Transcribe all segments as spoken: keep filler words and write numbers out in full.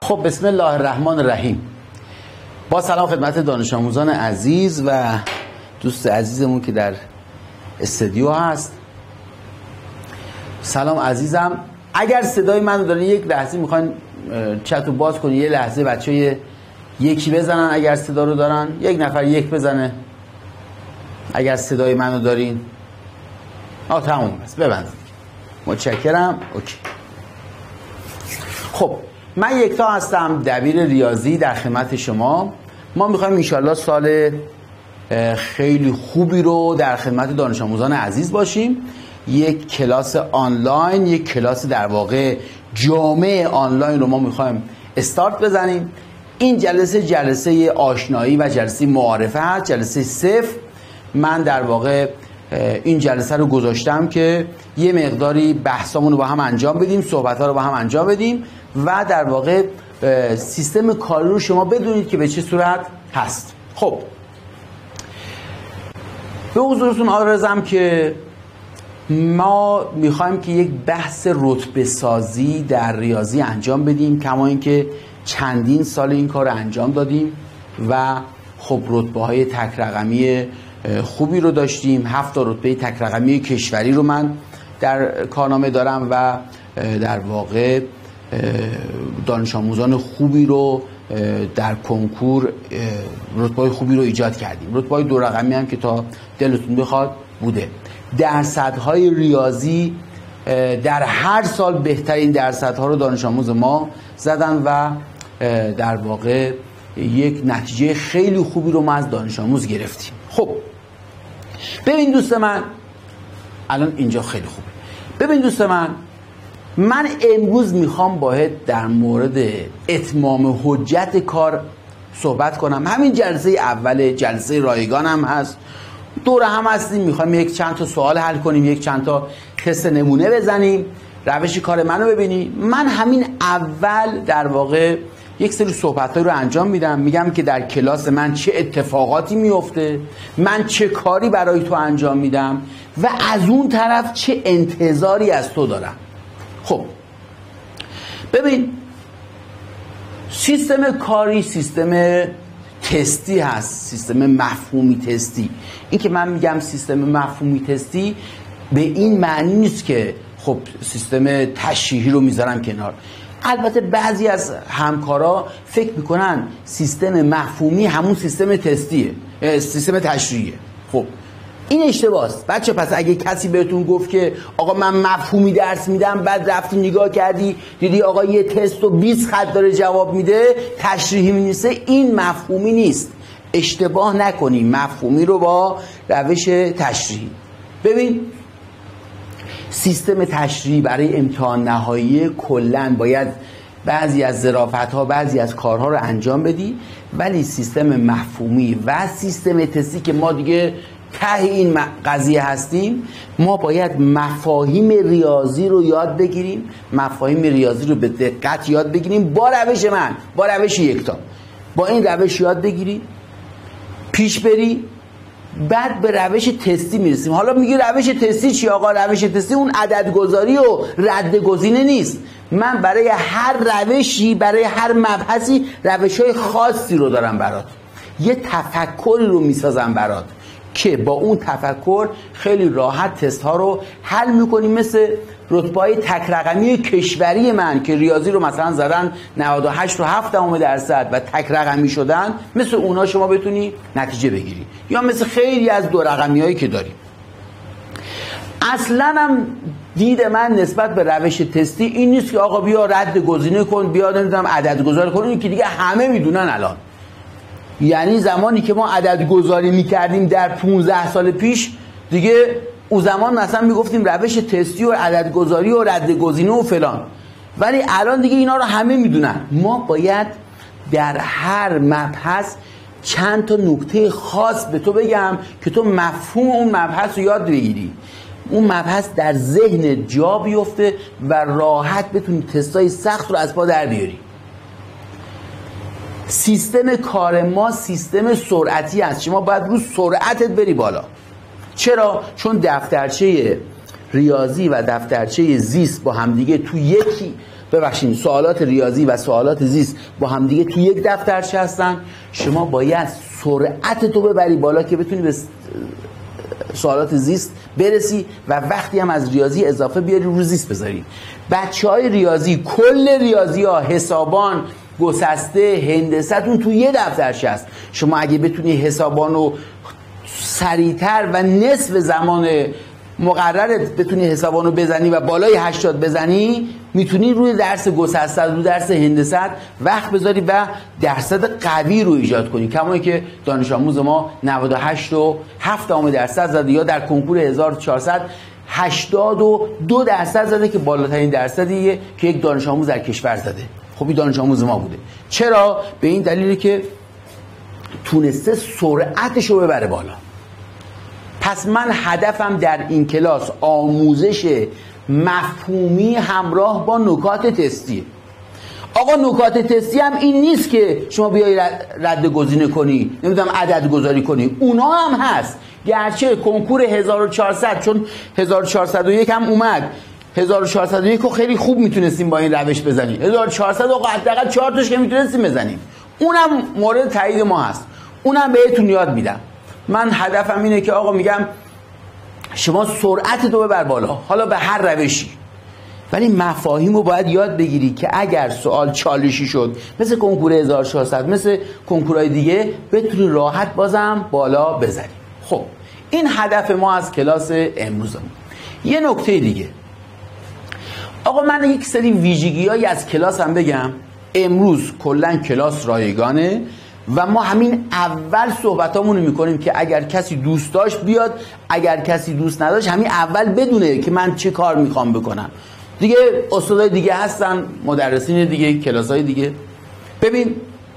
خب بسم الله الرحمن الرحیم. با سلام خدمت دانش آموزان عزیز و دوست عزیزمون که در استودیو هست. سلام عزیزم، اگر صدای من رو دارین یک لحظه میخواین چت رو باز کنین، یه لحظه بچه یکی بزنن اگر صدا رو دارن، یک نفر یک بزنه اگر صدای من رو دارین. آه تموم است، ببندید. متشکرم. اوکی. خب من یکتا هستم، دبیر ریاضی در خدمت شما. ما میخوایم انشالله سال خیلی خوبی رو در خدمت دانش آموزان عزیز باشیم. یک کلاس آنلاین، یک کلاس در واقع جامع آنلاین رو ما میخوایم استارت بزنیم. این جلسه جلسه آشنایی و جلسه معارفه هست، جلسه صفر. من در واقع این جلسه رو گذاشتم که یه مقداری بحثامون رو با هم انجام بدیم، صحبت‌ها رو با هم انجام بدیم و در واقع سیستم کاری رو شما بدونید که به چه صورت هست. خب به حضورتون عرضم که ما میخوایم که یک بحث رتبه سازی در ریاضی انجام بدیم، کما اینکه چندین سال این کار رو انجام دادیم و خب رتبه های تک رقمی خوبی رو داشتیم. هفت تا رتبه تک رقمی کشوری رو من در کارنامه دارم و در واقع دانش آموزان خوبی رو در کنکور رتبه خوبی رو ایجاد کردیم. رتبه دو رقمی هم که تا دلتون بخواد بوده. درصدهای ریاضی در هر سال بهترین درصدها رو دانش آموز ما زدن و در واقع یک نتیجه خیلی خوبی رو ما از دانش آموز گرفتیم. خب ببین دوست من، الان اینجا خیلی خوبه. ببین دوست من، من امروز میخوام باهات در مورد اتمام حجت کار صحبت کنم. همین جلسه اول، جلسه رایگان هم هست، دور هم هستیم، میخوایم یک چند تا سوال حل کنیم، یک چند تا تست نمونه بزنیم، روش کار منو ببینی. من همین اول در واقع یک سری صحبت‌هایی رو انجام میدم، میگم که در کلاس من چه اتفاقاتی میفته، من چه کاری برای تو انجام میدم و از اون طرف چه انتظاری از تو دارم. خب ببین، سیستم کاری سیستم تستی هست، سیستم مفهومی تستی. این که من میگم سیستم مفهومی تستی به این معنی نیست که خب سیستم تشریحی رو میذارم کنار. البته بعضی از همکارا فکر میکنن سیستم مفهومی همون سیستم تستیه، سیستم تشریحیه. خب این اشتباهه بچه. پس اگه کسی بهتون گفت که آقا من مفهومی درس میدم، بعد رفتی نگاه کردی دیدی آقا یه تست و بیست خط داره جواب میده، تشریحی نیست، این مفهومی نیست. اشتباه نکنیم مفهومی رو با روش تشریحی. ببین، سیستم تشریحی برای امتحان نهایی کلاً باید بعضی از ظرافت‌ها، بعضی از کارها رو انجام بدی، ولی سیستم مفهومی و سیستم تستی که ما دیگه ته این قضیه هستیم، ما باید مفاهیم ریاضی رو یاد بگیریم، مفاهیم ریاضی رو به دقت یاد بگیریم با روش من، با روش یکتا. با این روش یاد بگیری، پیش بری، بعد به روش تستی میرسیم. حالا میگی روش تستی چی آقا؟ روش تستی اون عددگذاری و رد گزینه نیست. من برای هر روشی، برای هر مبحثی روش‌های خاصی رو دارم برات، یه تفکری رو میسازم برات که با اون تفکر خیلی راحت تست ها رو حل میکنیم. مثل رتبه‌های تک رقمی کشوری من که ریاضی رو مثلا زدن نود و هشت و هفت دهم درصد و تک رقمی شدن، مثل اونا شما بتونی نتیجه بگیری. یا مثل خیلی از دو رقمی هایی که داریم. اصلا هم دید من نسبت به روش تستی این نیست که آقا بیا رد گزینه کن، بیا نمیدونم عدد گذاری کن. این که دیگه همه میدونن الان. یعنی زمانی که ما عدد گذاری میکردیم در پانزده سال پیش، دیگه اون زمان مثلا میگفتیم روش تستی و عدد گذاری و رد گزینه و فلان، ولی الان دیگه اینا رو همه میدونن. ما باید در هر مبحث چند تا نکته خاص به تو بگم که تو مفهوم اون مبحث رو یاد بگیری، اون مبحث در ذهن جا بیفته و راحت بتونی تستای سخت رو از پا در بیاری. سیستم کار ما سیستم سرعتی است. شما باید رو سرعتت بری بالا. چرا؟ چون دفترچه ریاضی و دفترچه زیست با همدیگه تو یکی ببخشید سوالات ریاضی و سوالات زیست با همدیگه تو یک دفترچه هستن، شما باید سرعت تو ببری بالا که بتونی به سوالات زیست برسی و وقتی هم از ریاضی اضافه بیاری رو زیست بذاری. بچهای ریاضی کل ریاضی ها، حسابان، گسسته، هندستون تو یه دفترچه است. شما اگه بتونی حسابان رو سریعتر و نصف زمان مقررت بتونی حسابانو بزنی و بالای هشتاد بزنی، میتونی روی درس گسسته، روی درس هندست وقت بذاری و درصد قوی رو ایجاد کنی، کما که دانش آموز ما نود و هشت و هفت دهم درصد زده یا در کنکور هزار و چهارصد هشتاد و دو درصد زده که بالاترین درصدیه که یک دانش آموز در کشور زده. خب این دانش آموز ما بوده. چرا؟ به این دلیلی که تونسته سرعتش رو ببره بالا. پس من هدفم در این کلاس آموزش مفهومی همراه با نکات تستیه. آقا نکات تستی هم این نیست که شما بیایی رد گزینه کنی، نمیدونم عدد گذاری کنی، اونا هم هست. گرچه کنکور هزار و چهارصد چون هزار و چهارصد و یک هم اومد، هزار و چهارصد و یک رو خیلی خوب میتونستیم با این روش بزنیم، هزار و چهارصد آقا حداقل چهار تاش که میتونستیم بزنیم، اونم مورد تایید ما هست، اونم بهتون یاد میدم. من هدفم اینه که آقا میگم شما سرعت تو ببر بالا، حالا به هر روشی، ولی مفاهیم رو باید یاد بگیری که اگر سوال چالشی شد مثل کنکور هزار و چهارصد، مثل کنکورهای دیگه، بتونی راحت بازم بالا بزنی. خب این هدف ما از کلاس امروزمون. یه نکته دیگه آقا، من یک سری ویژگی‌هایی از کلاس هم بگم. امروز کلا کلاس رایگانه و ما همین اول صحبتامونو میکنیم که اگر کسی دوست داشت بیاد، اگر کسی دوست نداشت همین اول بدونه که من چه کار میخوام بکنم. دیگه استادای دیگه هستن، مدرسین دیگه، کلاسای دیگه. ببین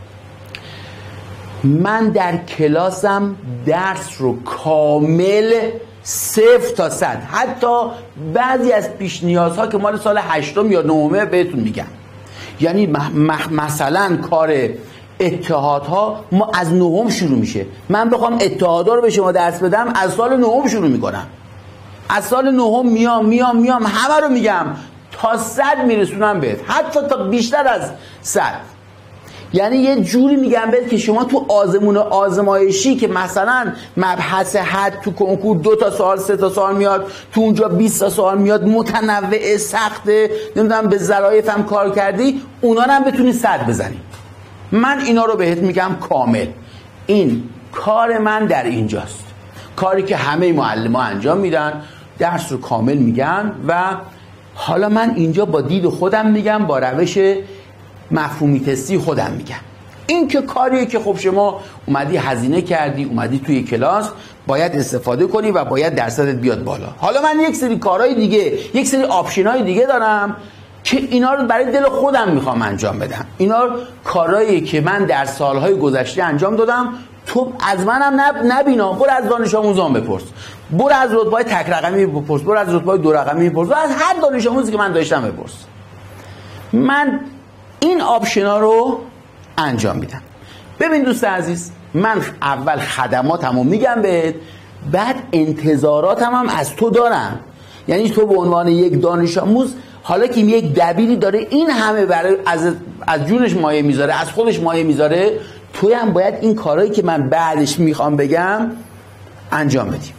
من در کلاسم درس رو کامل صفر تا صد، حتی بعضی از پیش نیازها که مال سال هشتم یا نهمه بهتون میگم. یعنی مثلا کار اتحادها ما از نهم شروع میشه. من بخوام اتحادها رو به شما درس بدم از سال نهم شروع میکنم، از سال نهم میام میام میام همه رو میگم تا صد میرسونم بهت، حتی تا بیشتر از صد. یعنی یه جوری میگم بهت که شما تو آزمون آزمایشی که مثلا مبحث حد تو کنکور دو تا سوال سه تا سوال میاد، تو اونجا بیست تا سوال میاد، متنوع سخته، نمیدونم به ظرایف هم کار کردی، اونا هم بتونی صد بزنی. من اینا رو بهت میگم کامل. این کار من در اینجاست، کاری که همه معلم‌ها انجام میدن، درس رو کامل میگن و حالا من اینجا با دید خودم میگم، با روش مفهومی تستی خودم میگم. این که کاریه که خب شما اومدی هزینه کردی، اومدی توی کلاس، باید استفاده کنی و باید درصدت بیاد بالا. حالا من یک سری کارهای دیگه، یک سری آپشن‌های دیگه دارم که اینا رو برای دل خودم میخوام انجام بدم. اینا کارهایی که من در سالهای گذشته انجام دادم، تو از منم نب... نبینا، برو از دانش آموزان بپرس، برو از رتبه‌های تک رقمی بپرس، برو از رتبه‌های دو رقمی بپرس، از هر دانش آموزی که من داشتم بپرس. من این آپشنا رو انجام میدم. ببین دوست عزیز، من اول خدماتمو میگم بهت، بعد انتظاراتم هم از تو دارم. یعنی تو به عنوان یک دانش آموز، حالا که یک دبیری داره این همه برای از از جونش مایه میذاره، از خودش مایه میذاره، توی هم باید این کارهایی که من بعدش میخوام بگم انجام بدیم.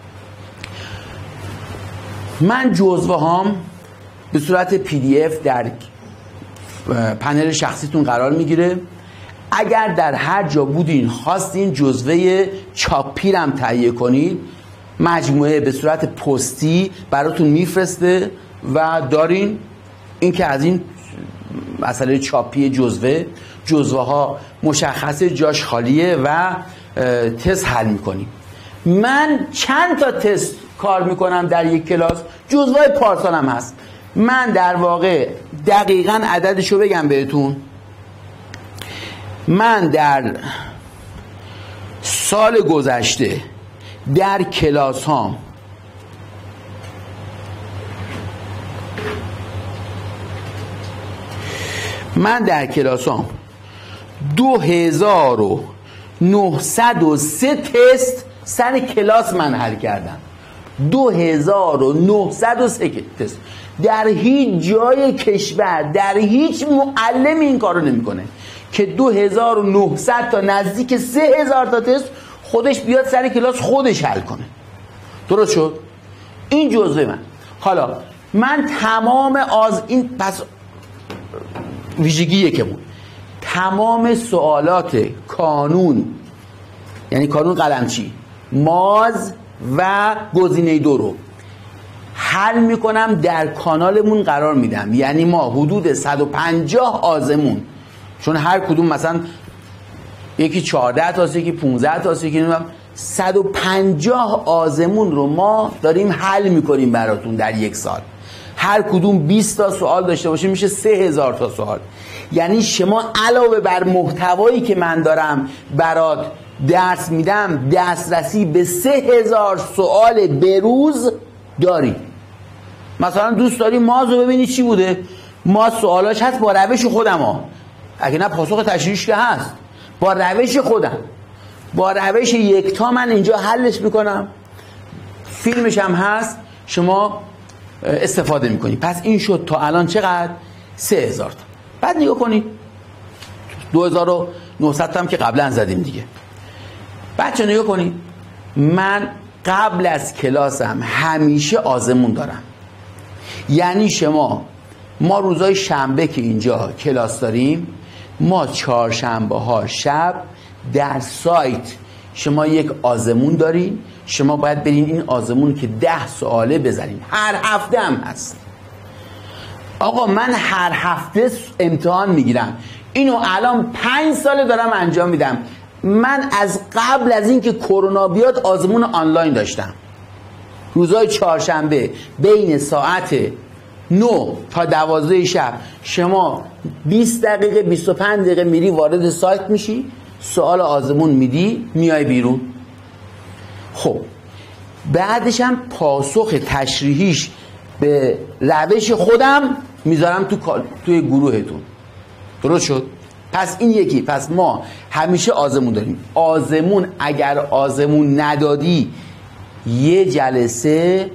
من جزوه هام به صورت پی دی اف در پنل شخصیتون قرار میگیره. اگر در هر جا بودین خواستین جزوه چاپی هم تهیه کنید، مجموعه به صورت پستی براتون میفرسته و دارین. این که از این مسئله چاپی جزوه، جزوه ها مشخصه جاش خالیه و تست حل میکنیم. من چند تا تست کار میکنم در یک کلاس، جزوه پارسال هم هست. من در واقع دقیقاً عددشو بگم بهتون، من در سال گذشته در کلاس هام من در کلاس هام دو هزار و نهصد و سه تست سر کلاس من حل کردم. دو هزار و نهصد و سه تست. در هیچ جای کشور در هیچ معلم این کارو نمیکنه که دو هزار و نهصد تا نزدیک سه هزار تا تست خودش بیاد سر کلاس خودش حل کنه. درست شد؟ این جزء من. حالا من تمام از این پس ویژگی که بود تمام سوالات کانون، یعنی کانون قلمچی، ماز و گزینه دو رو حل میکنم، در کانالمون قرار میدم. یعنی ما حدود صد و پنجاه آزمون، چون هر کدوم مثلا یکی چهارده تاست، یکی پانزده تاست، یکی نمیدونم، صد و پنجاه آزمون رو ما داریم حل میکنیم براتون در یک سال. هر کدوم بیست تا سوال داشته باشه میشه سه هزار تا سوال. یعنی شما علاوه بر محتوایی که من دارم برات درس میدم دسترسی به سه هزار سوال بروز داری. مثلا دوست داری ماز رو ببینی چی بوده؟ ماز سوالاش هست با روش خودم ها، اگه نه پاسخ تشریحش که هست، با روش خودم، با روش یکتا من اینجا حلش میکنم، فیلمش هم هست، شما استفاده میکنی. پس این شد تا الان چقدر؟ سه هزار تا. بعد نگاه کنید دو هزار و نهصد تا هم که قبلا زدیم دیگه. بچه نگاه کنید، من قبل از کلاسم همیشه آزمون دارم. یعنی شما ما روزای شنبه که اینجا کلاس داریم، ما چهارشنبه ها شب در سایت شما یک آزمون دارین، شما باید برین این آزمون که ده سواله بزنین. هر هفته هم هست. آقا من هر هفته امتحان میگیرم، اینو الان پنج ساله دارم انجام میدم. من از قبل از اینکه کرونا بیاد آزمون آنلاین داشتم. روزهای چهارشنبه بین ساعت نه تا دوازده شب شما بیست دقیقه بیست و پنج دقیقه میری وارد سایت میشی، سوال آزمون میدی، میای بیرون. خب بعدش هم پاسخ تشریحیش به روش خودم میذارم تو توی گروهتون. درست شد؟ پس این یکی. پس ما همیشه آزمون داریم. آزمون اگر آزمون ندادی یه جلسه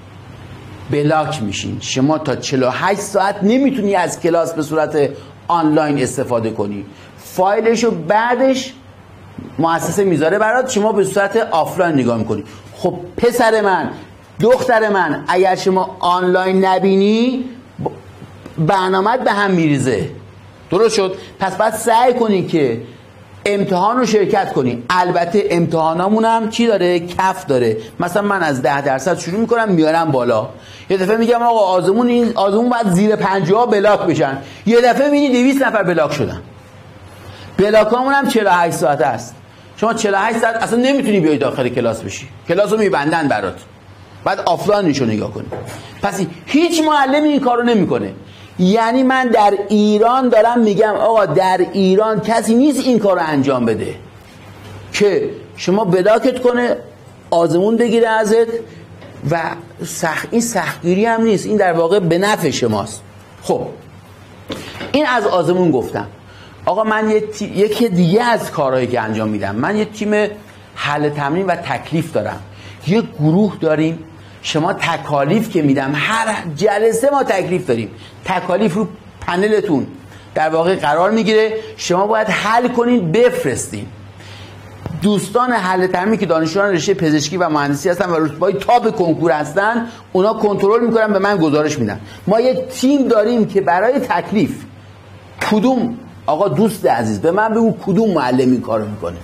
بلاک میشین. شما تا چهل و هشت ساعت نمیتونی از کلاس به صورت آنلاین استفاده کنی. فایلشو بعدش مؤسسه میذاره برات، شما به صورت آفلاین نگاه میکنی. خب پسر من، دختر من، اگر شما آنلاین نبینی برنامه‌ت به هم میریزه. درست شد؟ پس باید سعی کنی که امتحان رو شرکت کنی. البته امتحانامون هم چی داره؟ کف داره. مثلا من از ده درصد شروع میکنم میارم بالا. یه دفعه میگم آقا آزمون این آزمون باید زیر پنجاه بلاک بشن. یه دفعه میبینی دویست نفر بلاک شدن. بلاکامون هم چهل و هشت ساعت است. شما چهل و هشت ساعت اصلا نمیتونی بیای داخل کلاس بشی. کلاس رو میبندن برات. بعد آفلاینش رو نگاه کنی. پس هیچ معلمی این کارو نمیکنه. یعنی من در ایران دارم میگم آقا در ایران کسی نیست این کار رو انجام بده که شما بلاکت کنه، آزمون بگیره ازت و سخت. این سختگیری هم نیست، این در واقع به نفع شماست. خب این از آزمون گفتم. آقا من یه تی... یکی دیگه از کارهایی که انجام میدم، من یه تیم حل تمرین و تکلیف دارم. یه گروه داریم. شما تکالیف که میدم، هر جلسه ما تکلیف داریم. تکالیف رو پنلتون در واقع قرار میگیره، شما باید حل کنین بفرستین. دوستان حل تمرین که دانشجویان رشته پزشکی و مهندسی هستن و رتبه‌های تاپ کنکور هستن، اونا کنترل میکنن، به من گزارش میدن. ما یه تیم داریم که برای تکلیف کدوم آقا دوست عزیز به من بگو کدوم معلم این کارو میکنه.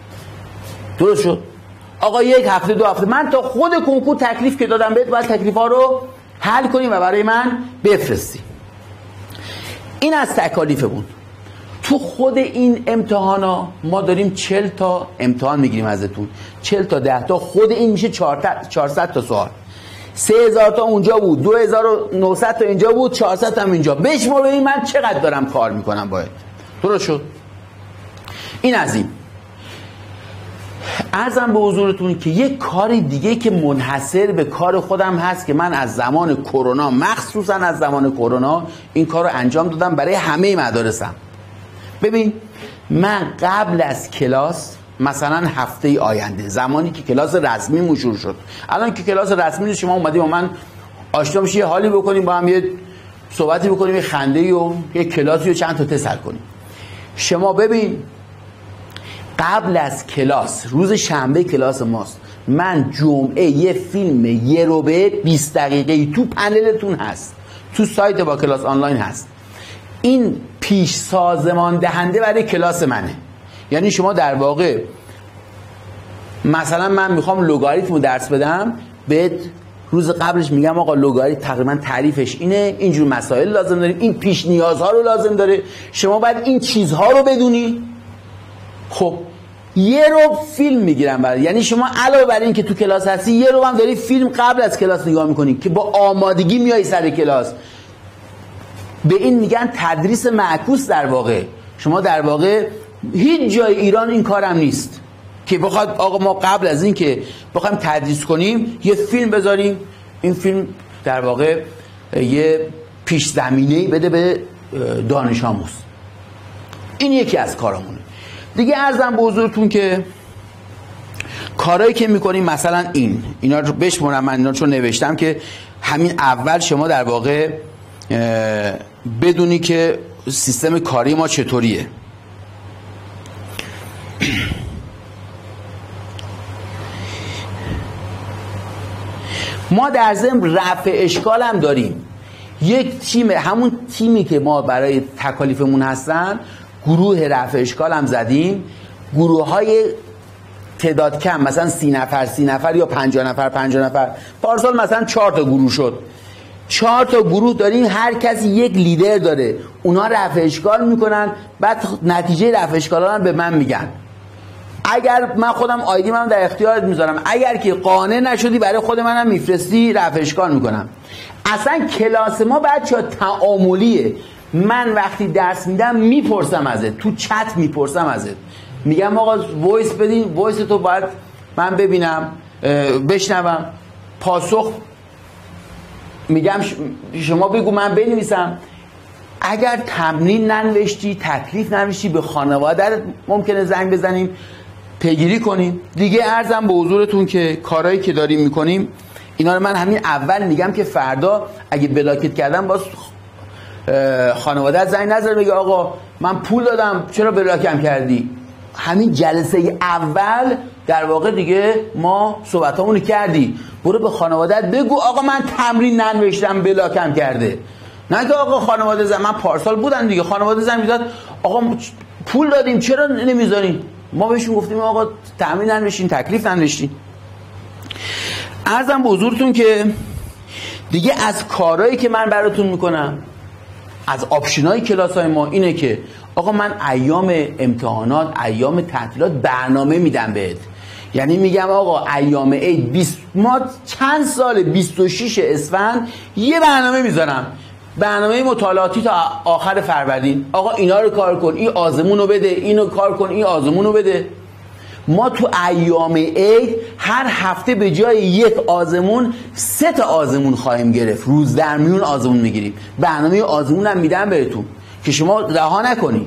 درست شد؟ آقا یک هفته دو هفته من تا خود کنکور تکلیف که دادم بهت باید تکلیف ها رو حل کنیم و برای من بفرستی. این از تکالیفمون. تو خود این امتحان ها ما داریم چهل تا امتحان میگیریم ازتون، چهل تا ده تا، خود این میشه چهارصد تا سوال. سه هزار تا اونجا بود، دو هزار و نهصد تا اینجا بود، چهارصد تا هم اینجا. بشمار ببین من چقدر دارم کار میکنم باید. درست شد؟ این از این. عرضم به حضورتون که یک کار دیگه که منحصر به کار خودم هست که من از زمان کرونا، مخصوصا از زمان کرونا این کار رو انجام دادم برای همه مدارسم. ببین من قبل از کلاس مثلا هفته آینده، زمانی که کلاس رسمی شروع شد. الان که کلاس رسمی شما اومدیم و من آشنا میشی، یه حالی بکنیم با هم، یه صحبتی بکنیم، یه خنده‌ای و یه کلاسی و چند تا تست حل کنیم. شما ببین قبل از کلاس، روز شنبه کلاس ماست، من جمعه یه فیلم یه روبه بیست دقیقه‌ای تو پنلتون هست، تو سایت با کلاس آنلاین هست. این پیش سازمان دهنده برای کلاس منه. یعنی شما در واقع مثلا من میخوام لگاریتم رو درس بدم، بهت روز قبلش میگم آقا لگاریتم تقریبا تعریفش اینه، اینجور مسائل لازم داریم، این پیش نیازها رو لازم داره، شما باید این چیزها رو بدونی. خب یه رو فیلم میگیرم برای، یعنی شما علاوه بر این که تو کلاس هستی، یه رو هم داری فیلم قبل از کلاس نگاه میکنی که با آمادگی میای سر کلاس. به این میگن تدریس معکوس. در واقع شما در واقع هیچ جای ایران این کارم نیست که بخواد آقا ما قبل از این که بخوایم تدریس کنیم یه فیلم بذاریم، این فیلم در واقع یه پیش زمینه‌ای بده به دانش آموز. این یکی از کارامونه. دیگه عرضم به حضورتون که کارهایی که میکنیم مثلا این اینا رو بشمرم، من اینا چون نوشتم که همین اول شما در واقع بدونی که سیستم کاری ما چطوریه. ما در ضمن رفع اشکال هم داریم. یک تیم، همون تیمی که ما برای تکالیفمون هستن، گروه رفع اشکال هم زدیم. گروه های تعداد کم، مثلا سی نفر سی نفر یا پنجاه نفر پنجاه نفر. پارسال مثلا چهار تا گروه شد. چهار تا گروه داریم، هر کسی یک لیدر داره، اونا رفع اشکال میکنن، بعد نتیجه رفع اشکال ها به من میگن. اگر من خودم آیدی من در اختیارت میذارم، اگر که قانع نشدی برای خود منم میفرستی، رفع اشکال میکنم. اصلا کلاس ما بچه‌ها تعاملیه. من وقتی درس میدم میپرسم ازت، تو چت میپرسم ازت، میگم آقا وایس بدین، وایس تو باید من ببینم بشنوم، پاسخ میگم شما بگو من بنویسم. اگر تمرین ننوشتی، تکلیف ننوشتی، به خانواده ممکنه زنگ بزنیم پیگیری کنیم. دیگه عرضم به حضورتون که کارهایی که داریم میکنیم اینا رو من همین اول میگم که فردا اگه بلاکت کردم باز خانواده زنگ نظر بگه آقا من پول دادم چرا بلاکم کردی. همین جلسه اول در واقع دیگه ما صحبتامون رو کردی، برو به خانواده بگو آقا من تمرین ننوشتم بلاکم کرده. نه که آقا خانواده زن، من پارسال بودن دیگه، خانواده زن میداد آقا پول دادیم چرا نمیذارین. ما بهشون گفتیم آقا تمرین ننوشتین، تکلیف ننوشتین. عرضم به حضورتون که دیگه از کارهایی که من براتون میکنم، از آپشنای کلاسای ما اینه که آقا من ایام امتحانات، ایام تعطیلات برنامه میدم بهت. یعنی میگم آقا ایام عید بیست ما چند سال بیست و شش اسفند یه برنامه میذارم، برنامه مطالعاتی تا آخر فروردین. آقا اینا رو کار کن، این آزمون رو بده، اینو کار کن، این آزمون رو بده. ما تو ایام عید هر هفته به جای یک آزمون سه تا آزمون خواهیم گرفت، روز در میون آزمون میگیریم. برنامه آزمون هم میدم بهتون که شما رها نکنید.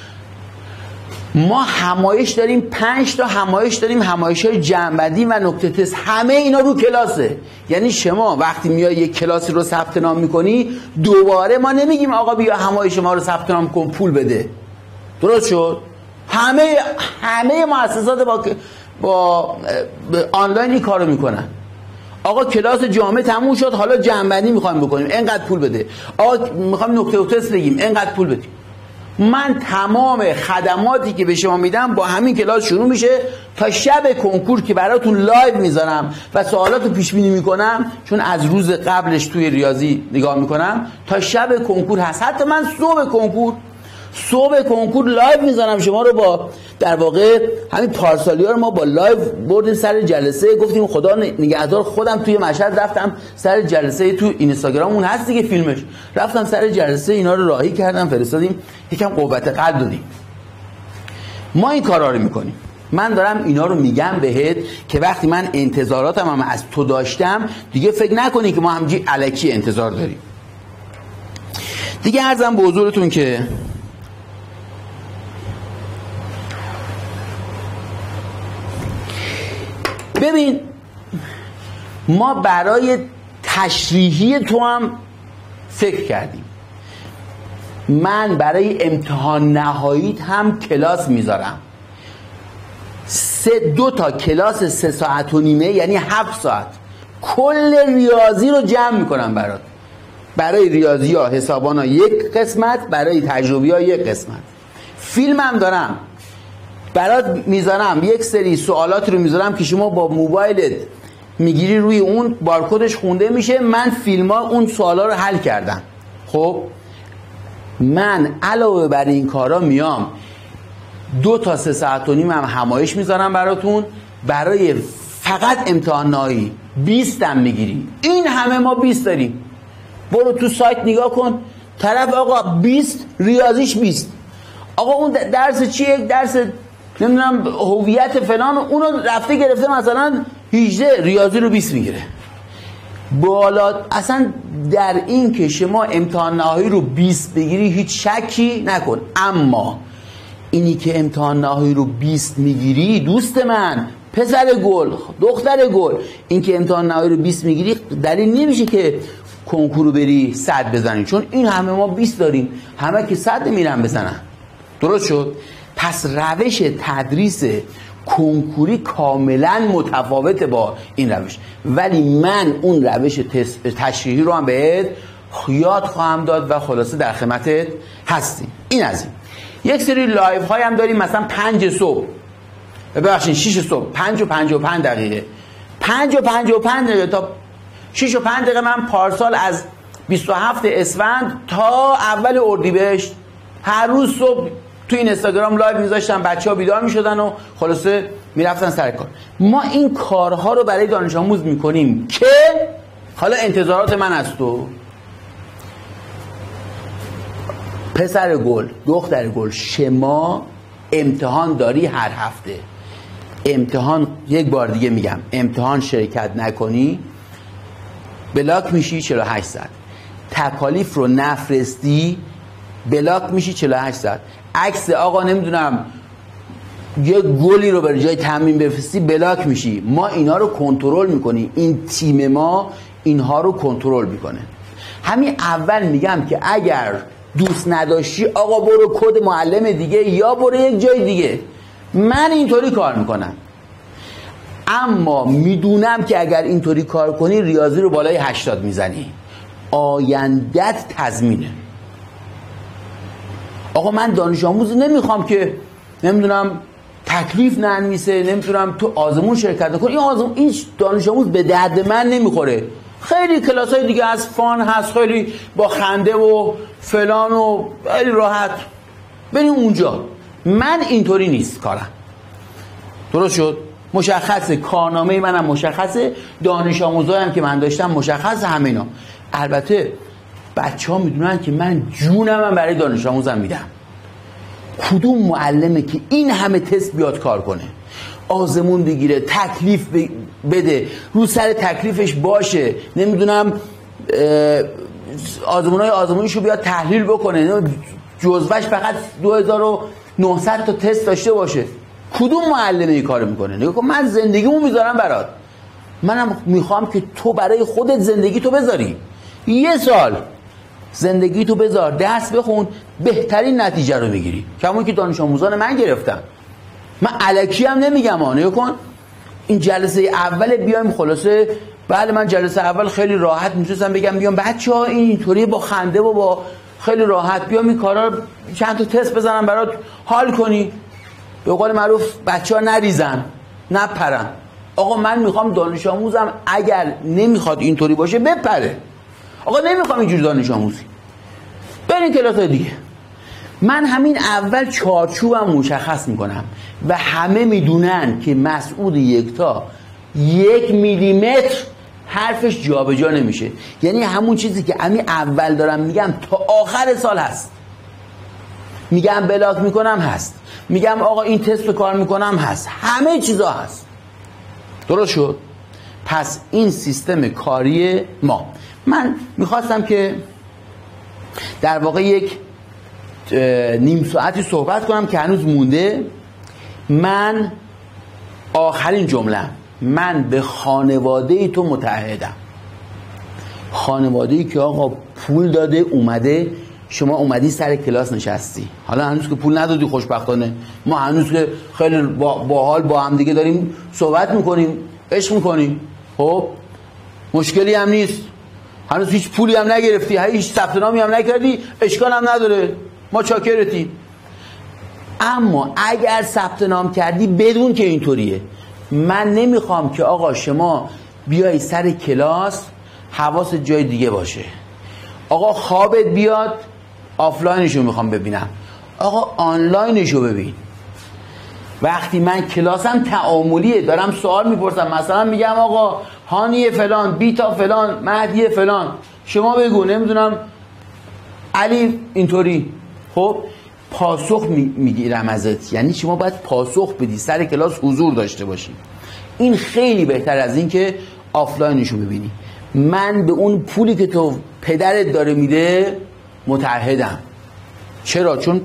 ما همایش داریم، پنج تا همایش داریم، همایش های جمع‌بندی و نکته تست، همه اینا رو کلاسه. یعنی شما وقتی میای یک کلاسی رو ثبت نام میکنی، دوباره ما نمیگیم آقا بیا همایش ما رو ثبت نام کن پول بده. درست شد؟ همه همه مؤسسات با با آنلاین این کارو میکنن. آقا کلاس جامع تموم شد، حالا جمع‌بندی میخوایم بکنیم، اینقدر پول بده. آقا میخوایم نکته تست بگیم، اینقدر پول بدیم. من تمام خدماتی که به شما میدم با همین کلاس شروع میشه تا شب کنکور که براتون لایو میذارم و سوالاتو پیش بینی میکنم، چون از روز قبلش توی ریاضی نگاه میکنم، تا شب کنکور هست. حتی من صبح کنکور صبح کنکور لایو میذارم شما رو. با در واقع همین پارسالیا رو ما با لایو بردیم سر جلسه، گفتیم خدا نگهدار. خودم توی مشهد رفتم سر جلسه، تو اینستاگراممون هست دیگه فیلمش، رفتم سر جلسه اینا رو راهی کردم فرستادیم، یکم قوت قلب دادیم. ما این کارا رو میکنیم. من دارم اینا رو میگم بهت که وقتی من انتظاراتم هم از تو داشتم دیگه فکر نکنی که ما همجی الکی انتظار داریم. دیگه عرضم به حضورتون که ببین ما برای تشریحی تو هم فکر کردیم. من برای امتحان نهاییت هم کلاس میذارم، سه دو تا کلاس سه ساعت و نیمه، یعنی هفت ساعت کل ریاضی رو جمع میکنم برات. برای ریاضی ها حسابان ها یک قسمت، برای تجربی ها یک قسمت. فیلم هم دارم برات میذارم، یک سری سوالات رو میذارم که شما با موبایلت میگیری روی اون بارکدش خونده میشه، من فیلم ها اون سوالا رو حل کردم. خب من علاوه بر این کارا میام دو تا سه ساعت و نیم هم همایش میذارم براتون. برای فقط امتحان نهایی بیست هم میگیری. این همه ما بیست داریم. برو تو سایت نگاه کن، طرف آقا بیست ریاضیش بیست. آقا اون درس چیه؟ درس نمیدونم هویت فلان، اونو رفته گرفته مثلا هجده، ریاضی رو بیست میگیره. بالا اصلا در این که شما امتحان نهایی رو بیست بگیری هیچ شکی نکن. اما اینی که امتحان نهایی رو بیست میگیری دوست من، پسر گل، دختر گل، این که امتحان نهایی رو بیست میگیری دلیل نمیشه که کنکور رو بری صد بزنی، چون این همه ما بیست داریم، همه که صد میرن بزنن. درست شد؟ پس روش تدریس کنکوری کاملا متفاوته با این روش، ولی من اون روش تشریحی رو هم بهت یاد خواهم داد و خلاصه در خدمتت هستیم. این از این. یک سری لایو های هم داریم، مثلا پنج صبح، ببخشید شیش صبح، پنج و پنج و پنج دقیقه، پنج و پنج و پنج دقیقه تا شیش و پنج دقیقه. من پارسال از بیست و هفت اسفند تا اول اردیبهشت هر روز صبح تو این اینستاگرام لایو میذاشتم، بچه‌ها بیدار میشدن و خلاصه میرفتن سر کار. ما این کارها رو برای دانش آموز میکنیم که حالا انتظارات من از تو پسر گل، دختر گل، شما امتحان داری هر هفته. امتحان، یک بار دیگه میگم، امتحان شرکت نکنی بلاک میشی چهل و هشت ساعت. تکالیف رو نفرستی بلاک میشی چهل و هشت ساعت. عکس آقا نمیدونم یه گلی رو برای جای تمرین بفرستی بلاک میشی. ما اینا رو کنترل میکنیم، این تیم ما اینها رو کنترل میکنه. همین اول میگم که اگر دوست نداشتی آقا برو کد معلم دیگه یا برو یک جای دیگه، من اینطوری کار میکنم. اما میدونم که اگر اینطوری کار کنی ریاضی رو بالای هشتاد میزنی، آیندت تضمینه. آقا من دانش آموزی نمیخوام که نمیدونم تکلیف ننویسه، نمیدونم تو آزمون شرکت نکنه. این آزمون، این دانش آموز به درد من نمیخوره. خیلی کلاس های دیگه از فان هست، خیلی با خنده و فلان و خیلی راحت بریم اونجا. من اینطوری نیست کارم. درست شد؟ مشخصه، کارنامه منم مشخصه، دانش آموزایم که من داشتم مشخصه، همه اینا. البته بچه ها میدونن که من جونم هم برای دانش آموزم میدم. کدوم معلمه که این همه تست بیاد کار کنه، آزمون بگیره، تکلیف بده، رو سر تکلیفش باشه، نمیدونم آزمونای آزمونیشو بیاد تحلیل بکنه، جزوهش فقط دو هزار و نهصد تا تست داشته باشه. کدوم معلمه این کارو میکنه؟ نگاه کن، من زندگیمو میذارم برات. منم میخوام که تو برای خودت زندگی تو بذاری. یه سال زندگی تو بذار، درس بخون، بهترین نتیجه رو میگیری. کمون که دانش آموزان من گرفتم. من الکی هم نمیگم ها. نگاه کن، این جلسه اول بیایم خلاصه، بله من جلسه اول خیلی راحت میتونستم بگم بیام بچه‌ها این اینطوری با خنده و با خیلی راحت بیام این کارا رو چند تا تست بزنم برات حال کنی. به قول معروف بچه‌ها نریزن، نپرن. آقا من میخوام دانش آموزم اگر نمیخواد اینطوری باشه بپره. آقا نمیخوام اینجور دانش آموزی، برین کلاس‌های دیگه. من همین اول چارچوبم مشخص میکنم و همه میدونن که مسعود یکتا یک میلیمتر حرفش جابجا نمیشه. یعنی همون چیزی که همین اول دارم میگم تا آخر سال هست. میگم بلاک میکنم هست، میگم آقا این تست رو کار میکنم هست، همه چیزا هست. درست شد؟ پس این سیستم کاری ما. من میخواستم که در واقع یک نیم ساعتی صحبت کنم که هنوز مونده. من آخرین جمله من به خانواده تو متعهدم. خانواده‌ای که آقا پول داده اومده، شما اومدی سر کلاس نشستی، حالا هنوز که پول ندادی خوشبختانه، ما هنوز که خیلی باحال با, با هم دیگه داریم صحبت میکنیم، عشق میکنیم، خب مشکلی هم نیست، هنوز هیچ پولی هم نگرفتی، هیچ ثبت نامی هم نکردی، اشکال هم نداره، ما چاکرتی. اما اگر ثبت نام کردی بدون که اینطوریه، من نمیخوام که آقا شما بیای سر کلاس حواس جای دیگه باشه، آقا خوابت بیاد آفلاینشو میخوام ببینم، آقا آنلاینشو ببین. وقتی من کلاسم تعاملیه، دارم سوال میپرسم، مثلا میگم آقا هانی فلان، بیتا فلان، مهدی فلان، شما بگو نمیدونم علی اینطوری، خب پاسخ میگیرم ازت. یعنی شما باید پاسخ بدی، سر کلاس حضور داشته باشی. این خیلی بهتر از این که آفلاینشو ببینی. من به اون پولی که تو پدرت داره میده متعهدم. چرا؟ چون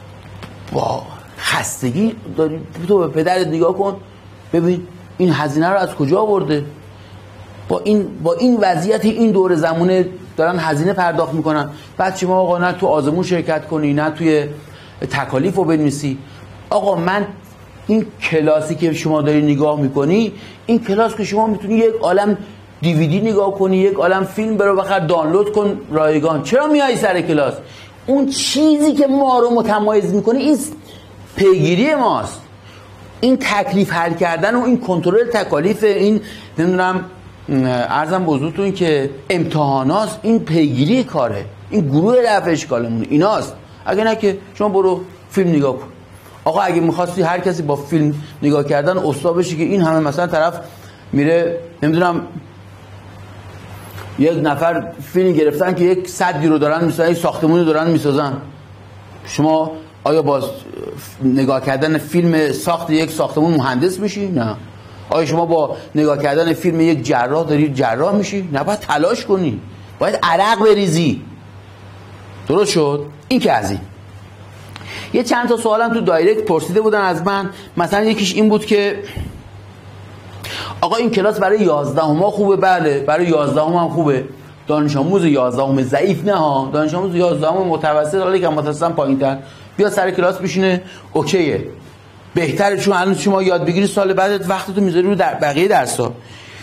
با خستگی داری تو به پدرت نگاه کن، ببین این هزینه رو از کجا آورده، با این با این وضعیت این دور زمانه دارن هزینه پرداخت میکنن، بعد شما آقا نه تو آزمون شرکت کنی نه توی تکالیف رو بنویسی. آقا من این کلاسی که شما داری نگاه میکنی، این کلاس که شما میتونی یک عالم دیویدی نگاه کنی، یک عالم فیلم برو بخر دانلود کن رایگان، چرا میای سر کلاس؟ اون چیزی که ما رو متمایز میکنه این پیگیری ماست، این تکلیف حل کردن و این کنترل تکالیف، این نمیدونم عرضم بزرگتون که امتحانات، این پیگیری کاره، این گروه رفع اشکالمون ایناست. اگه نه که شما برو فیلم نگاه کن. آقا اگه میخواستی هر کسی با فیلم نگاه کردن استاد بشی که این همه مثلا طرف میره نمیدونم یک نفر فیلم گرفتن که یک سدی رو دارن میسازن، یک ساختمونی دارن میسازن، شما آیا با نگاه کردن فیلم ساخت یک ساختمون مهندس میشی؟ نه. آیا شما با نگاه کردن فیلم یک جراح داری جراح میشی؟ نه، باید تلاش کنی، باید عرق بریزی. درست شد؟ این که از این. یه چند تا سوالم تو دایرکت پرسیده بودن از من، مثلا یکیش این بود که آقا این کلاس برای یازدهم ها خوبه؟ بله برای یازدهم هم خوبه. دانش آموز یازدهم ضعیف نه ها، دانش آموز یازدهم متوسط، حالا که متوسطاً پایین‌تر بیا سر کلاس بشینه اوکیه، بهتره، چون الان شما یاد بگیری سال بعدت وقتتو میذاری رو در بقیه درس‌ها.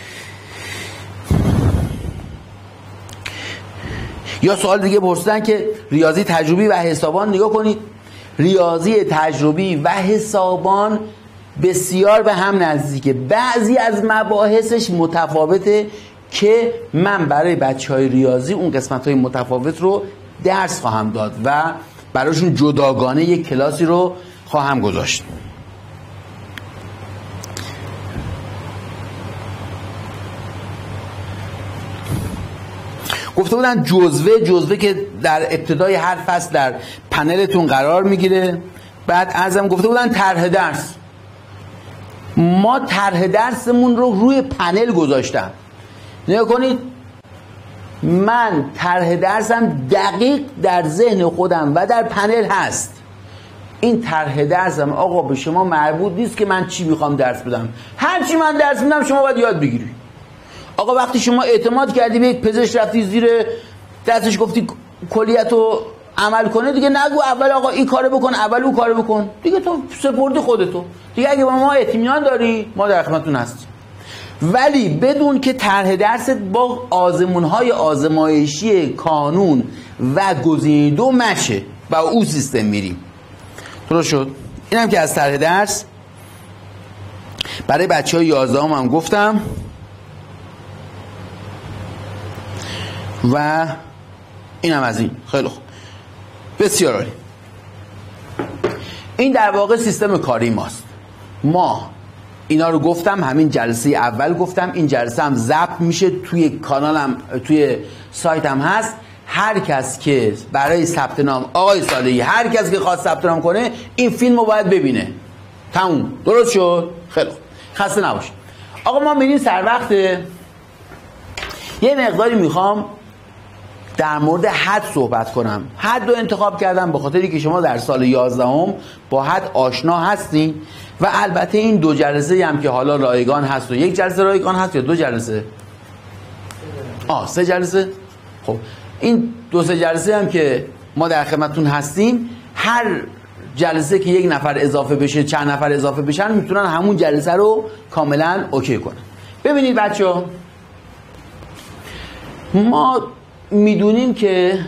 یا سوال دیگه پرسیدن که ریاضی تجربی و حسابان نگاه کنید، ریاضی تجربی و حسابان بسیار به هم نزدیکه، بعضی از مباحثش متفاوته که من برای بچهای ریاضی اون قسمت‌های متفاوت رو درس خواهم داد و براشون جداگانه یک کلاسی رو خواهم گذاشت. گفته بودن جزوه جزوه که در ابتدای هر فصل در پنلتون قرار میگیره. بعد ازم گفته بودن طرح درس، ما طرح درسمون رو روی پنل گذاشتم. نگاه کنید، من طرح درسم دقیق در ذهن خودم و در پنل هست. این طرح درسم آقا به شما مربوط نیست که من چی میخوام درس بدم، هر چی من درس میدم شما باید یاد بگیری. آقا وقتی شما اعتماد کردی به یک پزشک رفتی زیر دستش گفتی کلیتو عمل کنه، دیگه نگو اول آقا این کارو بکن اول اون کارو بکن، دیگه تو سپردی خودتو دیگه. اگه با ما اطمینان داری ما در خدمتتون هستیم، ولی بدون که طرح درست با آزمون‌های آزمایشی کانون و گزینه دو مشه و او سیستم میریم. درست شد؟ اینم که از طرح درس برای بچه‌های یازدهم هم گفتم و اینم از این. خیلی خوب، بسیار عالی. این در واقع سیستم کاری ماست. ما اینا رو گفتم، همین جلسه اول گفتم، این جلسه هم ضبط میشه توی کانالم، توی سایتم هست. هر کس که برای ثبت نام، آقای صالحی، هر کس که خواست ثبت نام کنه این فیلم رو باید ببینه. تموم. درست شد؟ خیلی خوب، خسته نباشید. آقا ما میریم سر وقت. یه مقداری میخوام در مورد حد صحبت کنم. حد رو انتخاب کردم به خاطری که شما در سال یازدهم با حد آشنا هستین و البته این دو جلسه هم که حالا رایگان هست و یک جلسه رایگان هست یا دو جلسه؟ آه سه جلسه؟ خب این دو سه جلسه هم که ما در خدمتتون هستیم، هر جلسه که یک نفر اضافه بشه، چند نفر اضافه بشن، میتونن همون جلسه رو کاملا اوکی کنن. ببینید بچه‌ها، ما میدونیم که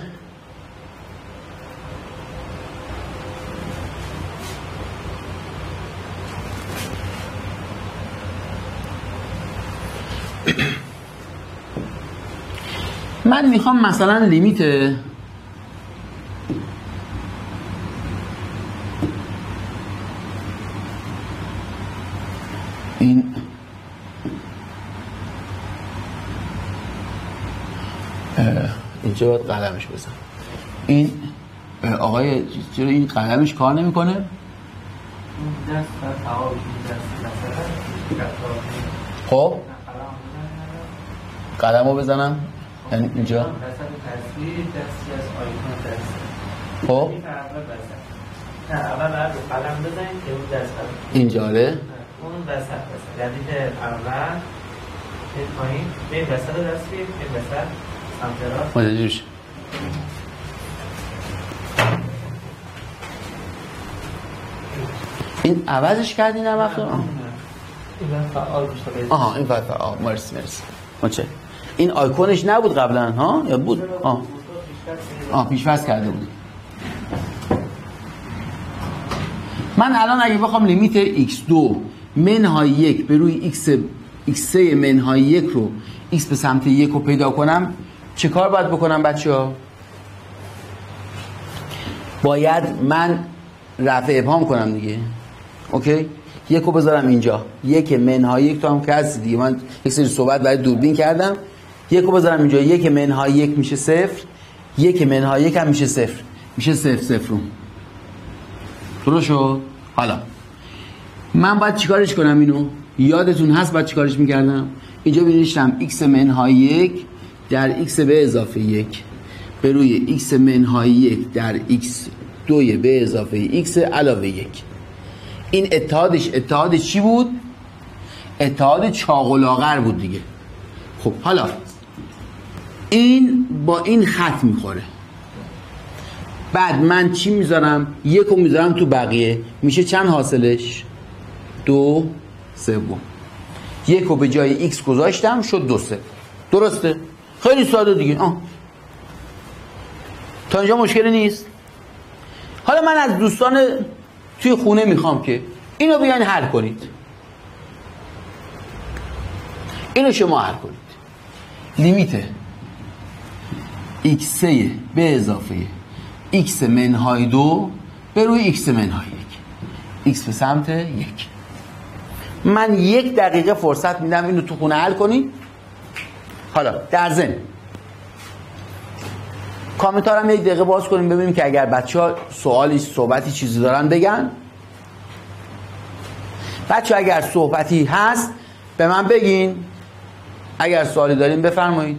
من میخوام مثلا لیمیت این اینجا باید قلمش بزن. این آقای چرا این قلمش کار نمیکنه؟ خب قلمو بزنم یعنی اینجا خب اول بعد قلم بزنید که اون دست اینجاله اون وسط وسط یعنی که اول این پایین این وسط رو دست بگیر، این وسط سمت راست مدجوش این عوضش کردین هم وقت؟ این فعال بشه. آها این فعال فعال مرسی مرسی مچه این آیکونش نبود قبلا ها یا بود؟ آه آه پیش‌فرض کرده بود. من الان اگه بخوام لیمیت ایکس دو منهای یک به روی ایکس ایکس سه منهای یک رو ایکس به سمت یک رو پیدا کنم، چه کار باید بکنم بچه ها؟ باید من رفع ابهام کنم دیگه. اوکی؟ یک رو بذارم اینجا، یک منهای یک تو هم که هستی دیگه، من یک سری صحبت برای دوربین کردم. یک رو بذارم اینجا، یک منهای یک میشه صفر، یک منهای یک هم میشه صفر، میشه صفر صفر. درست شد؟ حالا من باید چیکارش کنم اینو؟ یادتون هست باید چیکارش میکردم؟ اینجا بنوشتم x منهای یک در x به اضافه یک به روی x منهای یک در x دو به اضافه x علاوه یک. این اتحادش اتحاد چی بود؟ اتحاد چاق و لاغر بود دیگه. خب حالا این با این خط میخوره. بعد من چی میذارم؟ یک رو میذارم تو بقیه، میشه چند حاصلش؟ دو سوم. یک رو به جای x گذاشتم شد دو سوم. درسته؟ خیلی ساده دیگه. آه. تا اینجا مشکلی نیست. حالا من از دوستان توی خونه میخوام که اینو بیاین حل کنید. اینو شما حل کنید. لیمیت ایکس سه به اضافه x منهای دو به روی x منهای یک، x به سمت یک. من یک دقیقه فرصت میدم اینو تو خونه حل کنید. حالا در ضمن کامنتارم یک دقیقه باز کنیم ببینیم که اگر بچه ها سوالی صحبتی چیزی دارن بگن. بچه ها اگر صحبتی هست به من بگین، اگر سوالی دارین بفرمایید.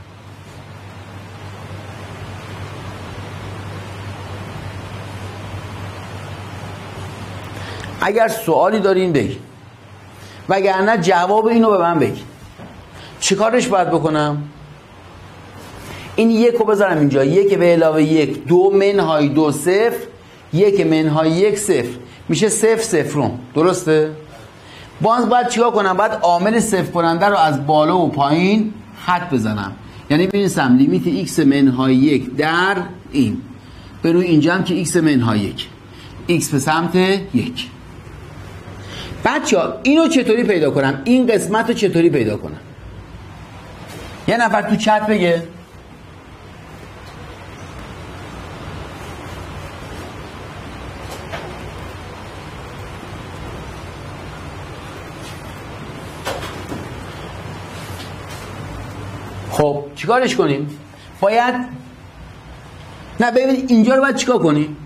اگر سوالی دارین بگین، وگرنه جواب اینو به من بگین. چیکارش باید بکنم؟ این یک رو بذارم اینجا، یک به علاوه یک دو منهای دو صفر، یک منهای یک صفر، میشه صفر صفرم. درسته؟ باز باید چیکار کنم؟ باید عامل صفر کننده رو از بالا و پایین خط بزنم. یعنی بنویسم لیمیت x منهای یک در این به روی اینجا هم که x منهای یک، x به سمت یک. بچه ها اینو چطوری پیدا کنم؟ این قسمت رو چطوری پیدا کنم؟ یه نفر تو چت بگه. خب چیکارش کنیم؟ باید نه ببینید اینجا رو باید چیکار کنیم؟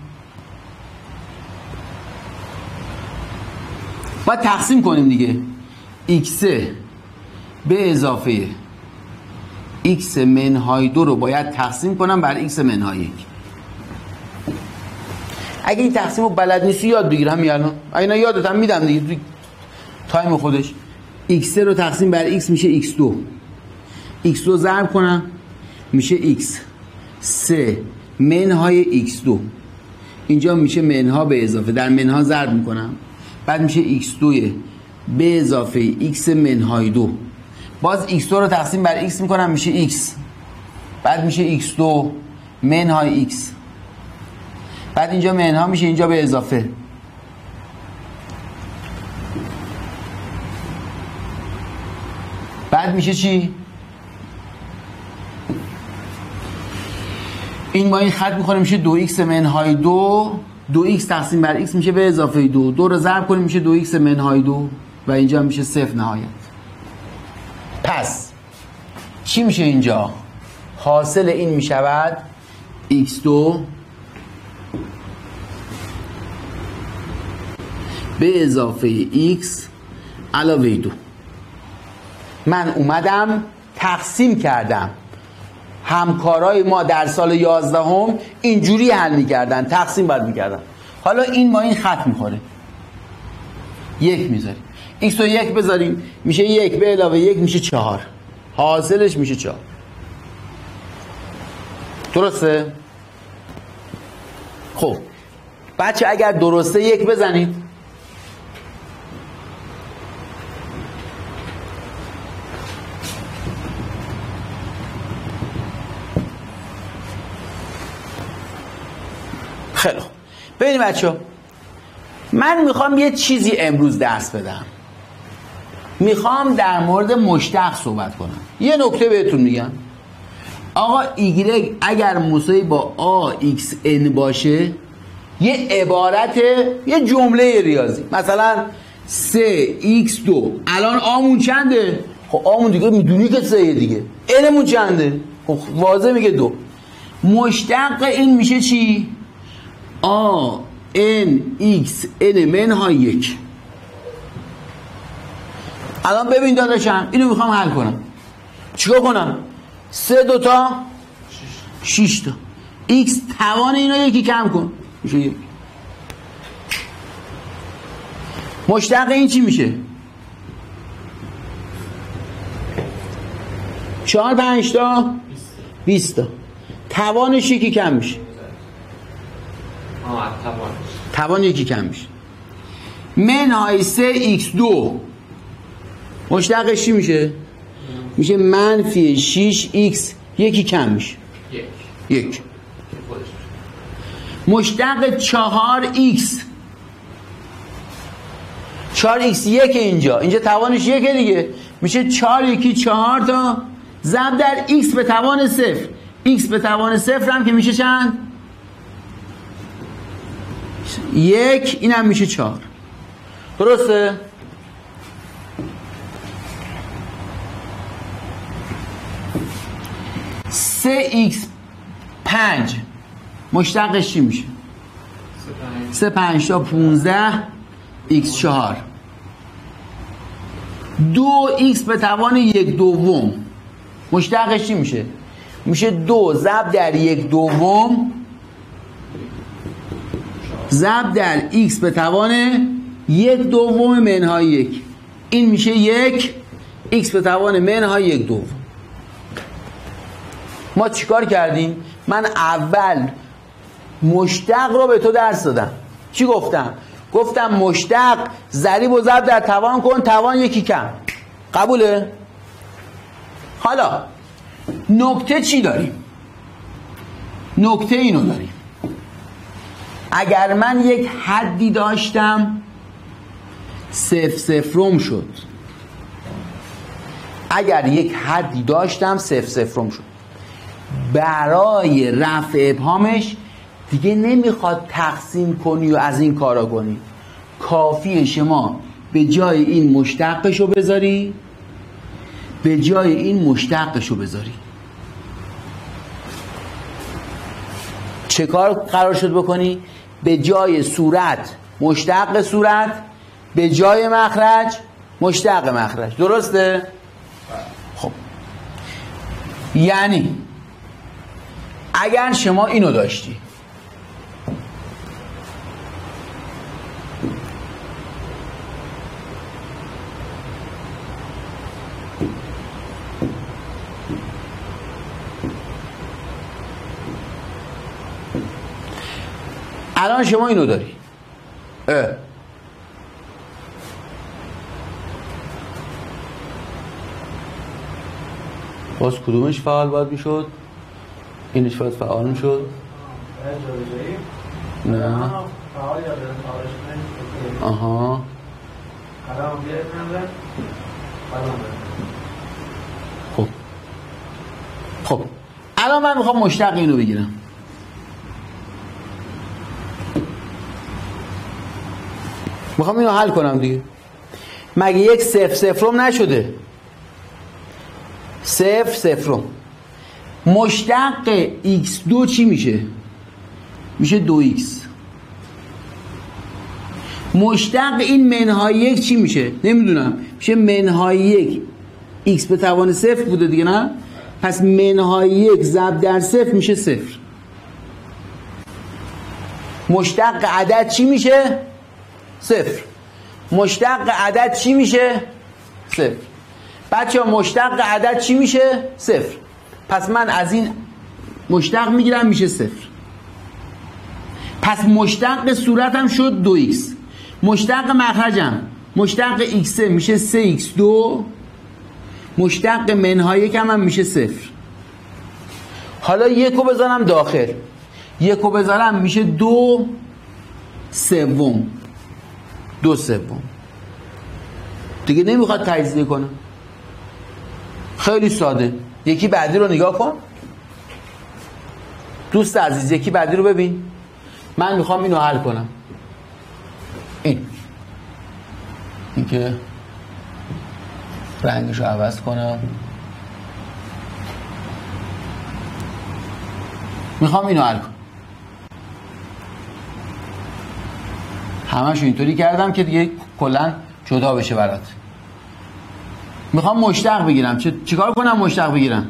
باید تقسیم کنیم دیگه. x به اضافه x منهای دو رو باید تقسیم کنم بر x منهای یک. اگه این تقسیم رو بلد نیستی یاد بگیرم میالان، اگه نه یادت هم میدم دیگه توی تایم خودش. x رو تقسیم بر x میشه x دو، x دو ضرب کنم میشه x سه منهای x دو، اینجا میشه منها به اضافه در منها ضرب میکنم، بعد میشه x دو به اضافه x منهای دو، باز x دو رو تقسیم بر x میکنم میشه x، بعد میشه x دو منهای x، بعد اینجا منها میشه اینجا به اضافه، بعد میشه چی؟ این با این خط میخوره میشه دو ایکس منهای دو، دو ایکس تقسیم بر x میشه به اضافه دو، دو رو ضرب کنیم میشه دو ایکس منهای دو و اینجا میشه صفر نهایت. پس چی میشه اینجا؟ حاصل این میشود ایکس دو به اضافه x علاوه دو. من اومدم تقسیم کردم. همکارای ما در سال یازدهم اینجوری حل میکردن، تقسیم باید میکردن. حالا این با این خط میخوره، یک میذاریم، x رو یک بذاریم میشه یک به علاوه یک میشه چهار، حاصلش میشه چهار. درسته؟ خب بچه اگر درسته یک بزنید. خیلی خوب. ببینید بچه، من میخوام یه چیزی امروز درس بدم. میخوام در مورد مشتق صحبت کنم. یه نکته بهتون میگم. آقا ایگرگ اگر مساوی با آ ایکس ان باشه، یه عبارت، یه جمله ریاضی، مثلا سه ایکس دو، الان آمون چنده؟ خب آمون دیگه میدونی که سه دیگه. انمون چنده؟ خب واضح میگه دو. مشتق این میشه چی؟ آ ان ایکس ان منهای یک. الان ببین داداشم اینو میخوام حل کنم. چیکار کنم؟ سه دوتا شش تا ایکس توان اینو یکی کم کن میشه یک. مشتق این چی میشه؟ چهار پنج تا بیست تا. توانش یکی کم میشه. آه توانش توان یکی کم میشه. منهای سه ایکس دو مشتقش چی میشه؟ میشه منفی شش ایکس یکی کم میشه یک یک. مشتق چهار ایکس، چهار ایکس یک، اینجا اینجا توانش یکه دیگه، میشه چهار یکی چهار تا ضرب در ایکس به توان صفر. ایکس به توان صفر هم که میشه چند؟ یک. این هم میشه چهار. درسته؟ سه ایکس پنج مشتقش چی میشه؟ سه پنج تا پونزده ایکس چهار. دو ایکس به توان یک دوم مشتقش چی میشه؟ میشه دو ضرب در یک دوم ضرب در ایکس به توان یک دوم منهای یک. این میشه یک ایکس به توان منهای یک دوم. ما چیکار کردیم؟ من اول مشتق رو به تو درس دادم. چی گفتم؟ گفتم مشتق ضریب و ضرب در توان کن، توان یکی کم. قبوله؟ حالا نکته چی داریم؟ نکته اینو داریم. اگر من یک حدی داشتم صفر صفرم شد، اگر یک حدی داشتم صفر صفرم شد، برای رفع ابهامش دیگه نمیخواد تقسیم کنی و از این کارا کنی. کافیه شما به جای این مشتقشو بذاری، به جای این مشتقشو بذاری. چه کار قرار شد بکنی؟ به جای صورت مشتق صورت، به جای مخرج مشتق مخرج. درسته؟ خب یعنی اگر شما اینو داشتی الان شما اینو داری اه. باز کدومش فعال باید میشد؟ اینش باید فعال میشد؟ نه آها خب خب الان من میخوام مشتق اینو بگیرم. میخوام اینو حل کنم دیگه. مگه یک صفر صفرم نشده؟ صفر صفرم. مشتق ایکس دو چی میشه؟ میشه دو ایکس. مشتق این منهای یک چی میشه؟ نمیدونم. میشه منهای یک ایکس به توان صفر بوده دیگه نه؟ پس منهای یک ضرب در صفر میشه صفر. مشتق عدد چی میشه؟ صفر. مشتق عدد چی میشه؟ صفر. بچه ها مشتق عدد چی میشه؟ صفر. پس من از این مشتق میگیرم میشه صفر. پس مشتق صورتم شد دو ایکس. مشتق مخرجم مشتق ایکس میشه سه ایکس دو. مشتق منهای یکم هم میشه صفر. حالا یکو بذارم داخل. یکو بذارم میشه دو سوم. دو سوم. دیگه نمیخواد تجزیه کنم. خیلی ساده. یکی بعدی رو نگاه کن. دوست عزیز یکی بعدی رو ببین. من میخوام اینو حل کنم. این این که رنگش رو عوض کنم. میخوام اینو حل کنم. همش اینطوری کردم که دیگه کلا جدا بشه برات. میخوام مشتق بگیرم. چه چیکار کنم مشتق بگیرم؟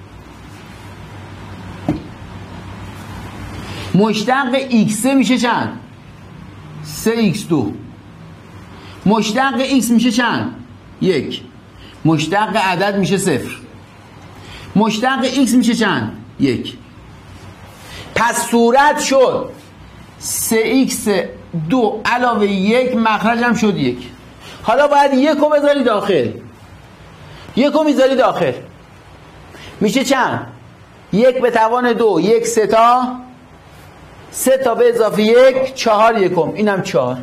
مشتق ایکس میشه چند؟ سه ایکس دو. مشتق ایکس میشه چند؟ یک. مشتق عدد میشه صفر. مشتق ایکس میشه چند؟ یک. پس صورت شد سه ایکس دو علاوه یک مخرجم شد یک. حالا باید یکو بذاری داخل. یکو میذاری داخل میشه چند؟ یک به توان دو. یک سه تا. سه تا به اضافه یک چهار یکم. اینم چهار.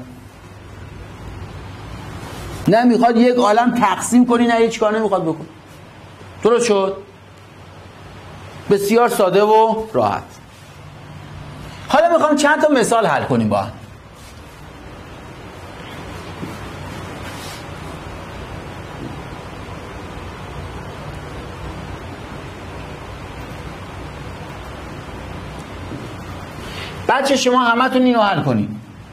نه میخواد یک عالم تقسیم کنی نه هیچ کار نمیخواد بکن. درست شد؟ بسیار ساده و راحت. حالا میخوام چند تا مثال حل کنیم با هم. بچه شما همتون اینو حل کنید.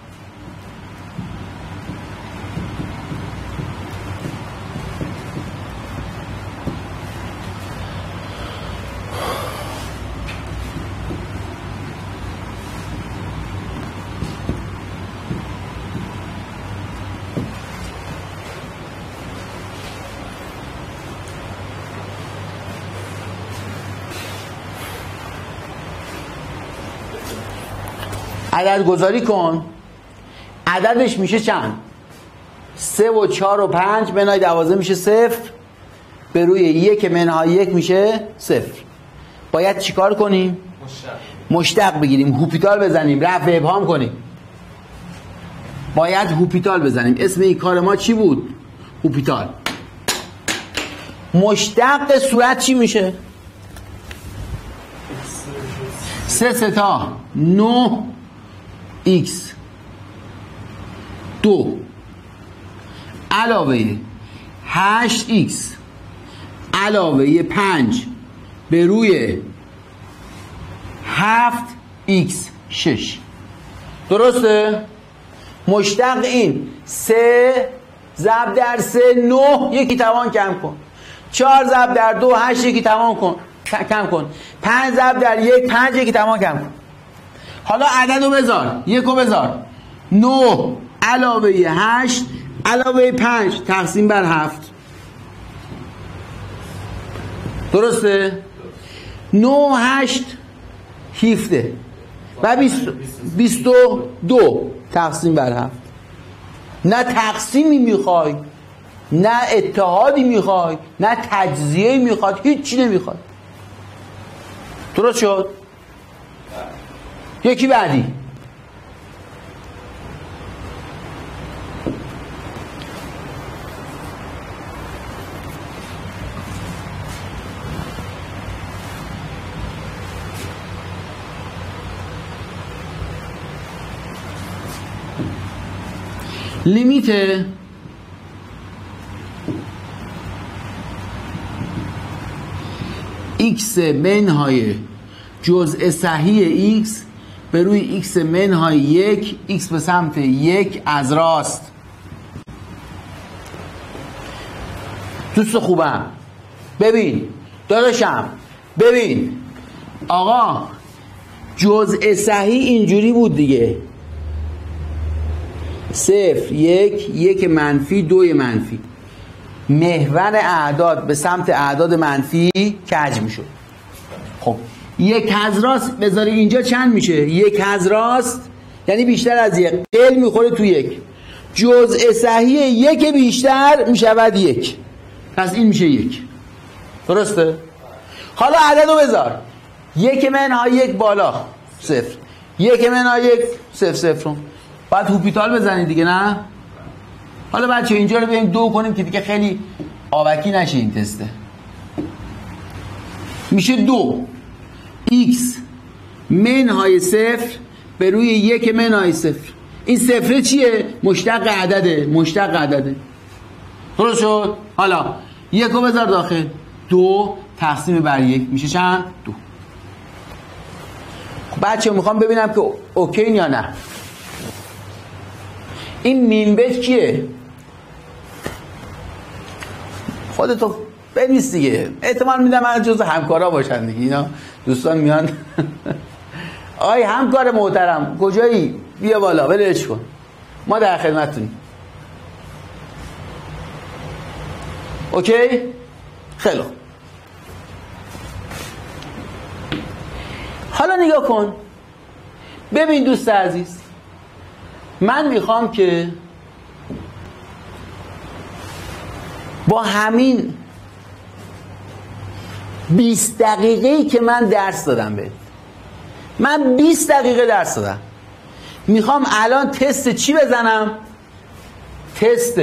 عدد گذاری کن. عددش میشه چند؟ سه و چهار و پنج منهای دوازده میشه صفر. به روی یک منهای یک میشه صفر. باید چیکار کنیم؟ مشتق. مشتق بگیریم. هوپیتال بزنیم. رفع ابهام کنیم. باید هوپیتال بزنیم. اسم این کار ما چی بود؟ هوپیتال. مشتق صورت چی میشه؟ سه ستا نه ایکس دو علاوه هشت ایکس علاوه پنج به روی هفت ایکس شش. درسته؟ مشتق این سه ضرب در سه نه یکی توان کم کن. چهار ضرب در دو هشت یکی توان کن. کم کن. پنج ضرب در یک پنج، یکی تمام کم کن. حالا عدد رو بذار، یک رو بذار. نه علاوه هشت علاوه پنج تقسیم بر هفت. درسته؟ نه هشت هفده و بیست و دو تقسیم بر هفت. نه تقسیمی میخوای، نه اتحادی میخوای، نه تجزیه میخواد، هیچی نمیخواد. درست شد؟ یکی بعدی. لیمیت x منهای جزء صحیح x به روی x منهای یک، x به سمت یک از راست. دوست خوبم ببین داداشم، ببین آقا، جزء صحیح اینجوری بود دیگه، صفر یک یک منفی دوی منفی. محور اعداد به سمت اعداد منفی کج میشد. خب یک از راست بذاری اینجا چند میشه؟ یک از راست یعنی بیشتر از یک، قل میخوره تو یک. جزء صحیح یک بیشتر میشود یک، پس این میشه یک. درسته؟ حالا عدد رو بذار، یک منهای یک بالا صفر، یک منهای یک صفر صفر. باید هوپیتال بزنید دیگه، نه؟ حالا بچه اینجا رو بریم دو کنیم که دیگه خیلی آبکی نشه این تسته. میشه دو x منهای صفر به روی یک منهای صفر. این صفره چیه؟ مشتق عدده، مشتق عدده. درست شد؟ حالا یک رو بذار داخل، دو تقسیم بر یک میشه چند؟ دو. خب بچه میخوام ببینم که اوکی یا نه. این مین بیت کیه؟ خودتو بنویس دیگه. احتمال میدم من جزو همکارا باشن دیگه. اینا دوستان میان آی همکار محترم کجایی؟ بیا بالا ولش کن، ما در خدمتتونیم. اوکی؟ خیلی خوب. حالا نگاه کن ببین دوست عزیز، من میخوام که با همین بیست دقیقه‌ای که من درس دادم بهت، من بیست دقیقه درس دادم، میخوام الان تست چی بزنم؟ تست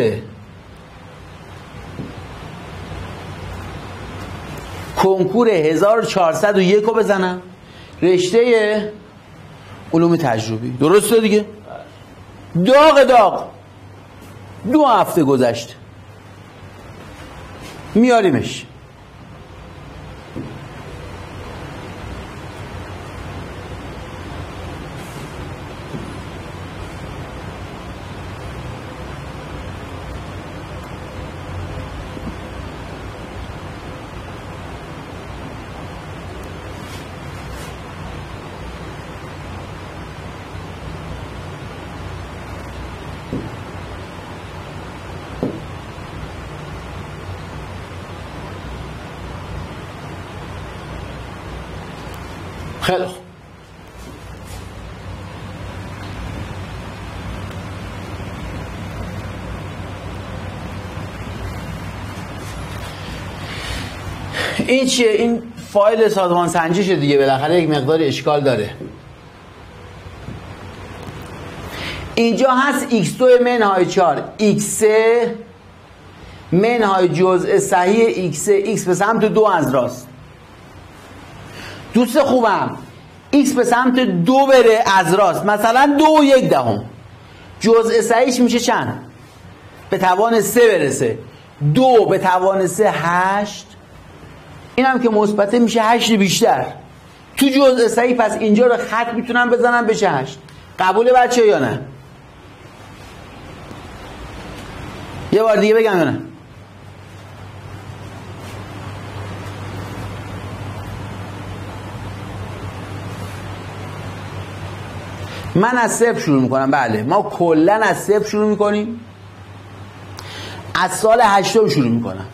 کنکور هزار و چهارصد و یک رو بزنم، رشته علوم تجربی. درسته دیگه؟ داغ داغ دو هفته گذشت، میاریمش. خیلی خوب. این چیه؟ این فایل سازمان سنجیشه دیگه، بالاخره یک مقدار اشکال داره. اینجا هست ایکس دو منهای چهار، ایکس سه منهای جزء صحیح ایکس ایکس به سمت دو از راست. دوست خوبم x به سمت دو بره از راست، مثلا دو و یک دهم، جزء صحیحش میشه چند؟ به توان سه برسه. دو به توان سه هشت، این هم که مثبته میشه هشت بیشتر تو جزء صحیح. پس اینجا رو خط میتونم بزنم بشه هشت. قبوله بچه یا نه؟ یه بار دیگه بگم یا نه؟ من از صفر شروع میکنم. بله ما کلا از صفر شروع میکنیم، از سال هشتم شروع میکنم،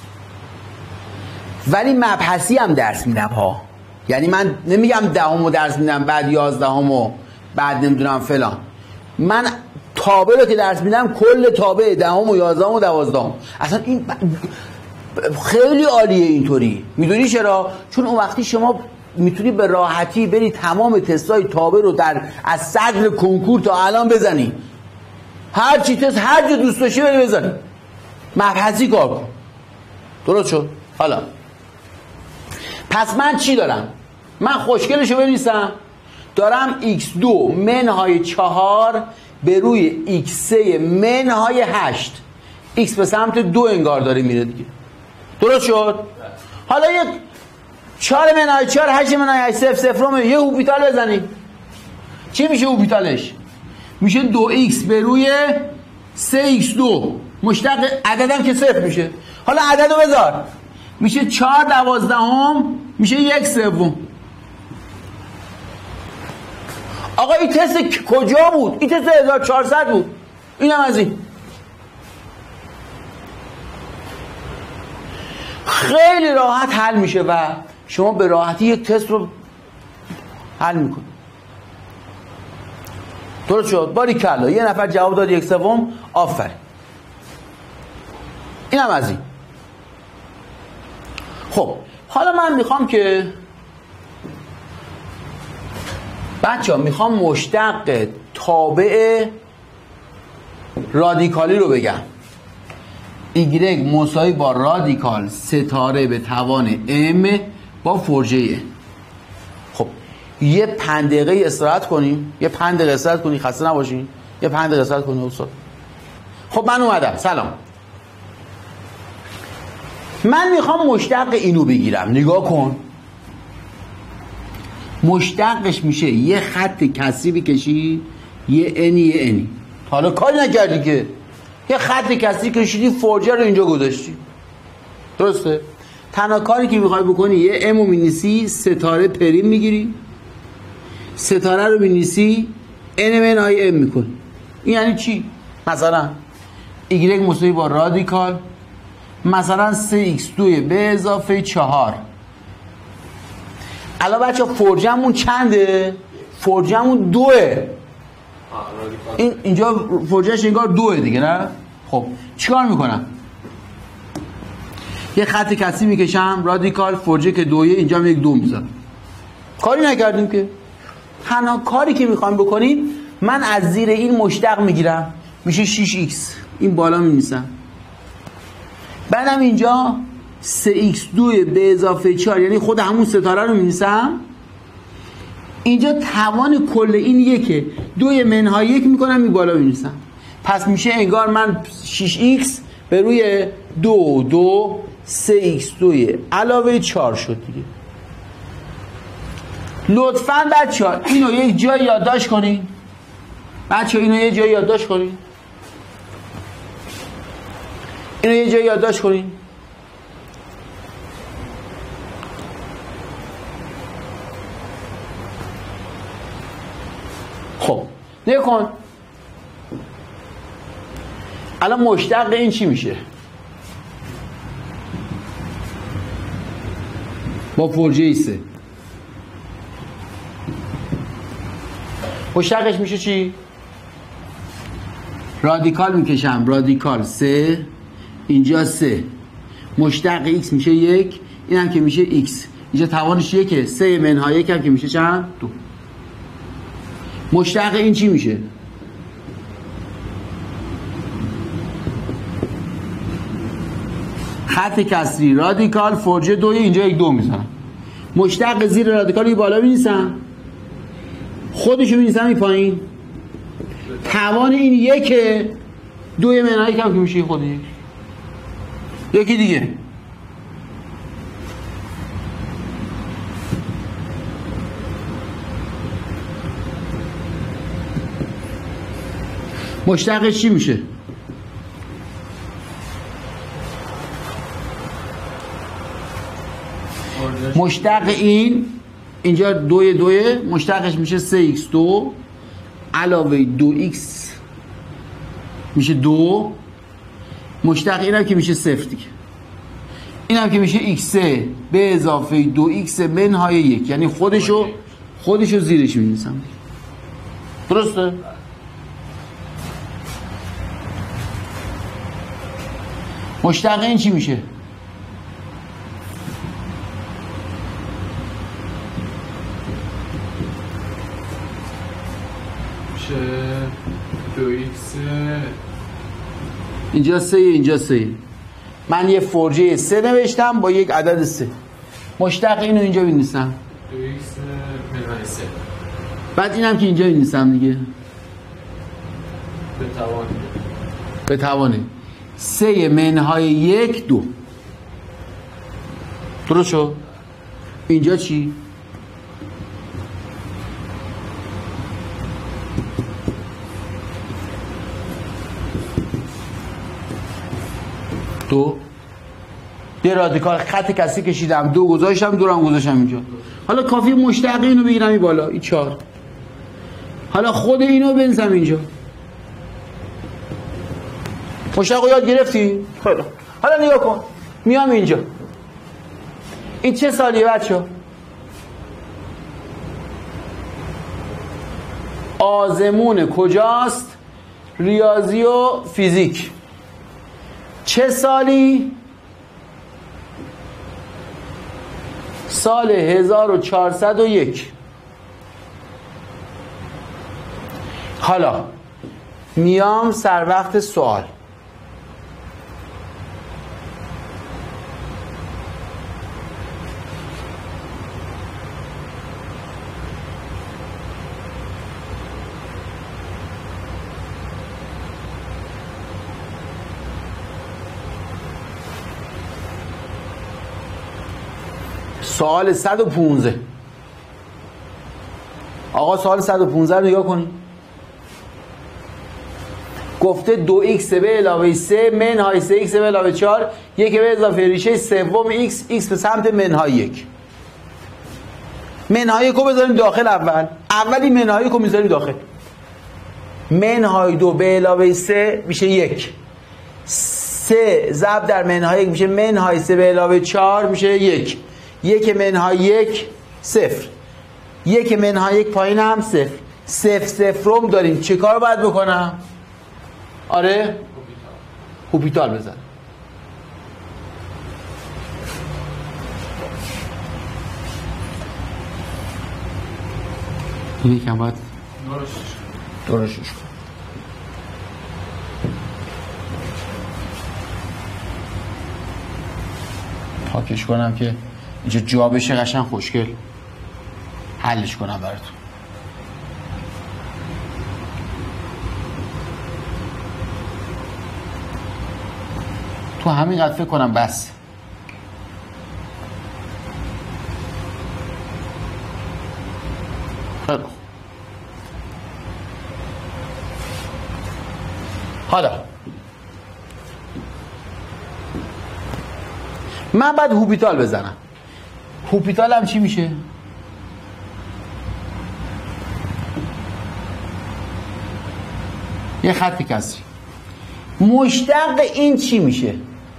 ولی مبحثی هم درس میدم ها. یعنی من نمیگم دهمو درس میدم بعد یازدهمو بعد نمیدونم فلان. من تابع رو که درس میدم کل تابع دهم و یازدهم و دوازدهم. اصلا این خیلی عالیه اینطوری. میدونی چرا؟ چون اون وقتی شما میتونی به راحتی بری تمام تستای تابع رو در از صدر کنکور تا الان بزنی، هر چی تست هر جا دوست داشتی بری بزنی، مبحثی کار کن. درست شد؟ حالا پس من چی دارم؟ من خوشگلشو بنویسم. دارم ایکس دو منهای چهار به روی ایکس سه منهای هشت. ایکس به سمت دو انگار داره میره دیگه. درست شد؟ حالا یک چهار منهای چهار هشت منهای هشت صفر صفر یه هوپیتال بزنیم. چی میشه هوپیتالش؟ میشه دو ایکس به روی سه ایکس دو، مشتق عددم که صفر میشه. حالا عدد رو بذار، میشه چهار دوازدهم میشه یک سوم. آقا این تست کجا بود؟ این تست هزار و چهارصد بود. اینم از این. خیلی راحت حل میشه و شما به راحتی یک تست رو حل میکنید. درست شد؟ باریکلا. یه نفر جواب داد یک سوم. آفرین. اینم از این. خب حالا من میخوام که بچه ها میخوام مشتق تابع رادیکالی رو بگم. ایگرگ مساوی با رادیکال ستاره به توان ام با فرجه. خب یه پنج دقیقه استراحت کنیم. یه پنج دقیقه استراحت کنیم، خسته نباشین. یه پنج دقیقه استراحت کنیم استاد. خب من اومدم. سلام. من میخوام مشتق اینو بگیرم. نگاه کن. مشتقش میشه یه خط کسری بکشی، یه انی یه انی. حالا کاری نکردی که یه خط کسری کشیدی، فرجه رو اینجا گذاشتی. درسته؟ تنها کاری که میخوای بکنی یه ام رو مینیسی، ستاره پریم میگیری، ستاره رو مینیسی، ان من آی ام میکنی. این یعنی چی؟ مثلا ایگرگ مساوی با رادیکال مثلا سه ایکس دو به اضافه چهار. الان بچه فرجمون چنده؟ فرجمون دوه. این اینجا فرجهش انگار دوه دیگه نه؟ خب چیکار میکنم؟ یه خط کسی میکشم، رادیکال فرجه که دویه، اینجا هم یک دو میذارم. کاری نکردیم که. تنها کاری که میخوام بکنیم، من از زیر این مشتق میگیرم، میشه شش ایکس. این بالا می‌نویسم. بعدم اینجا سه ایکس دو به اضافه چهار، یعنی خود همون ستاره رو می‌نویسم. اینجا توان کل این یکه، دوی منهای یک میکنم، این بالا می‌نویسم. پس میشه انگار من شش ایکس به روی دو دو سه ایکس دو علاوه چهار شد دیگه. لطفاً بچه‌ها اینو یک جای یادداشت کنین. بچه‌ها اینو یه جای یادداشت کنین. اینو یه جای یادداشت کنین. خب نگاه کن. الان مشتق این چی میشه؟ با فرجه سه. مشتقش میشه چی؟ رادیکال میکشم، رادیکال سه، اینجا سه، مشتق ایکس میشه یک، این هم که میشه ایکس، اینجا توانش یکه، سه منهای یک هم که میشه چند؟ دو. مشتق این چی میشه؟ خط کسری رادیکال فرجه دوی، اینجا یک دو میزنم. مشتق زیر رادیکال یه بالا می‌نویسم، خودشو می‌نویسم این پایین. توان این یکه، دوی منهای یک هم که میشه خود یک. یکی دیگه مشتقش چی میشه؟ مشتق این اینجا دوی دوی، مشتقش میشه سه ایکس دو علاوه دو ایکس میشه دو، مشتق این هم که میشه صفر دیگه، این هم که میشه ایکس سه به اضافه دو ایکس منهای یک، یعنی خودشو خودشو زیرش می‌نویسم. درسته؟ مشتق این چی میشه؟ میشه دو ایکس اینجا سه، اینجا سه. من یه فرجه سه نوشتم با یک عدد سه. مشتق اینو اینجا بنویسم. دو ایکس منهای سه. بعد اینم که اینجا بنویسم دیگه. به توان. به توانه. سه منهای یک دو. درست شد؟ اینجا چی؟ دو. یه رادیکال خط کسی کشیدم، دو گذاشتم، دو هم گذاشتم اینجا. حالا کافی مشتق اینو بگیرم این بالا، این چهار. حالا خود اینو بنزم اینجا. مشتق رو یاد گرفتی؟ خیلی. حالا نگاه کن، میام اینجا. این چه سالیه بچه؟ آزمون کجاست؟ ریاضی و فیزیک. چه سالی؟ سال هزار و چهارصد و یک. حالا میام سر وقت سوال. سوال صد و پانزده. آقا سوال صد و پانزده رو نگاه کنید. گفته دو ایکس به علاوه سه منهای سه ایکس به علاوه چهار، یک به اضافه ریشه سوم ایکس، ایکس به سمت منهای یک. منهای یک رو بذاریم داخل اول. اولی منهای یک رو میذاریم داخل. منهای دو به علاوه سه میشه یک. سه ضرب در منهای یک میشه منهای سه به علاوه چهار میشه یک. یک منهای یک صفر. یک منهای یک پایین هم صفر. صفر صفرم داریم. چه کار باید بکنم؟ آره؟ هوپیتال بزن. این یکم باید درشش کن. پاکش کنم که اینجا جا بشه قشنگ خوشگل حلش کنم براتون. تو همین قد فکر کنم بس. خیلی حالا من بعد هوپیتال بزنم. هوپیتال هم چی میشه؟ یه خط کسری. مشتق این چی میشه؟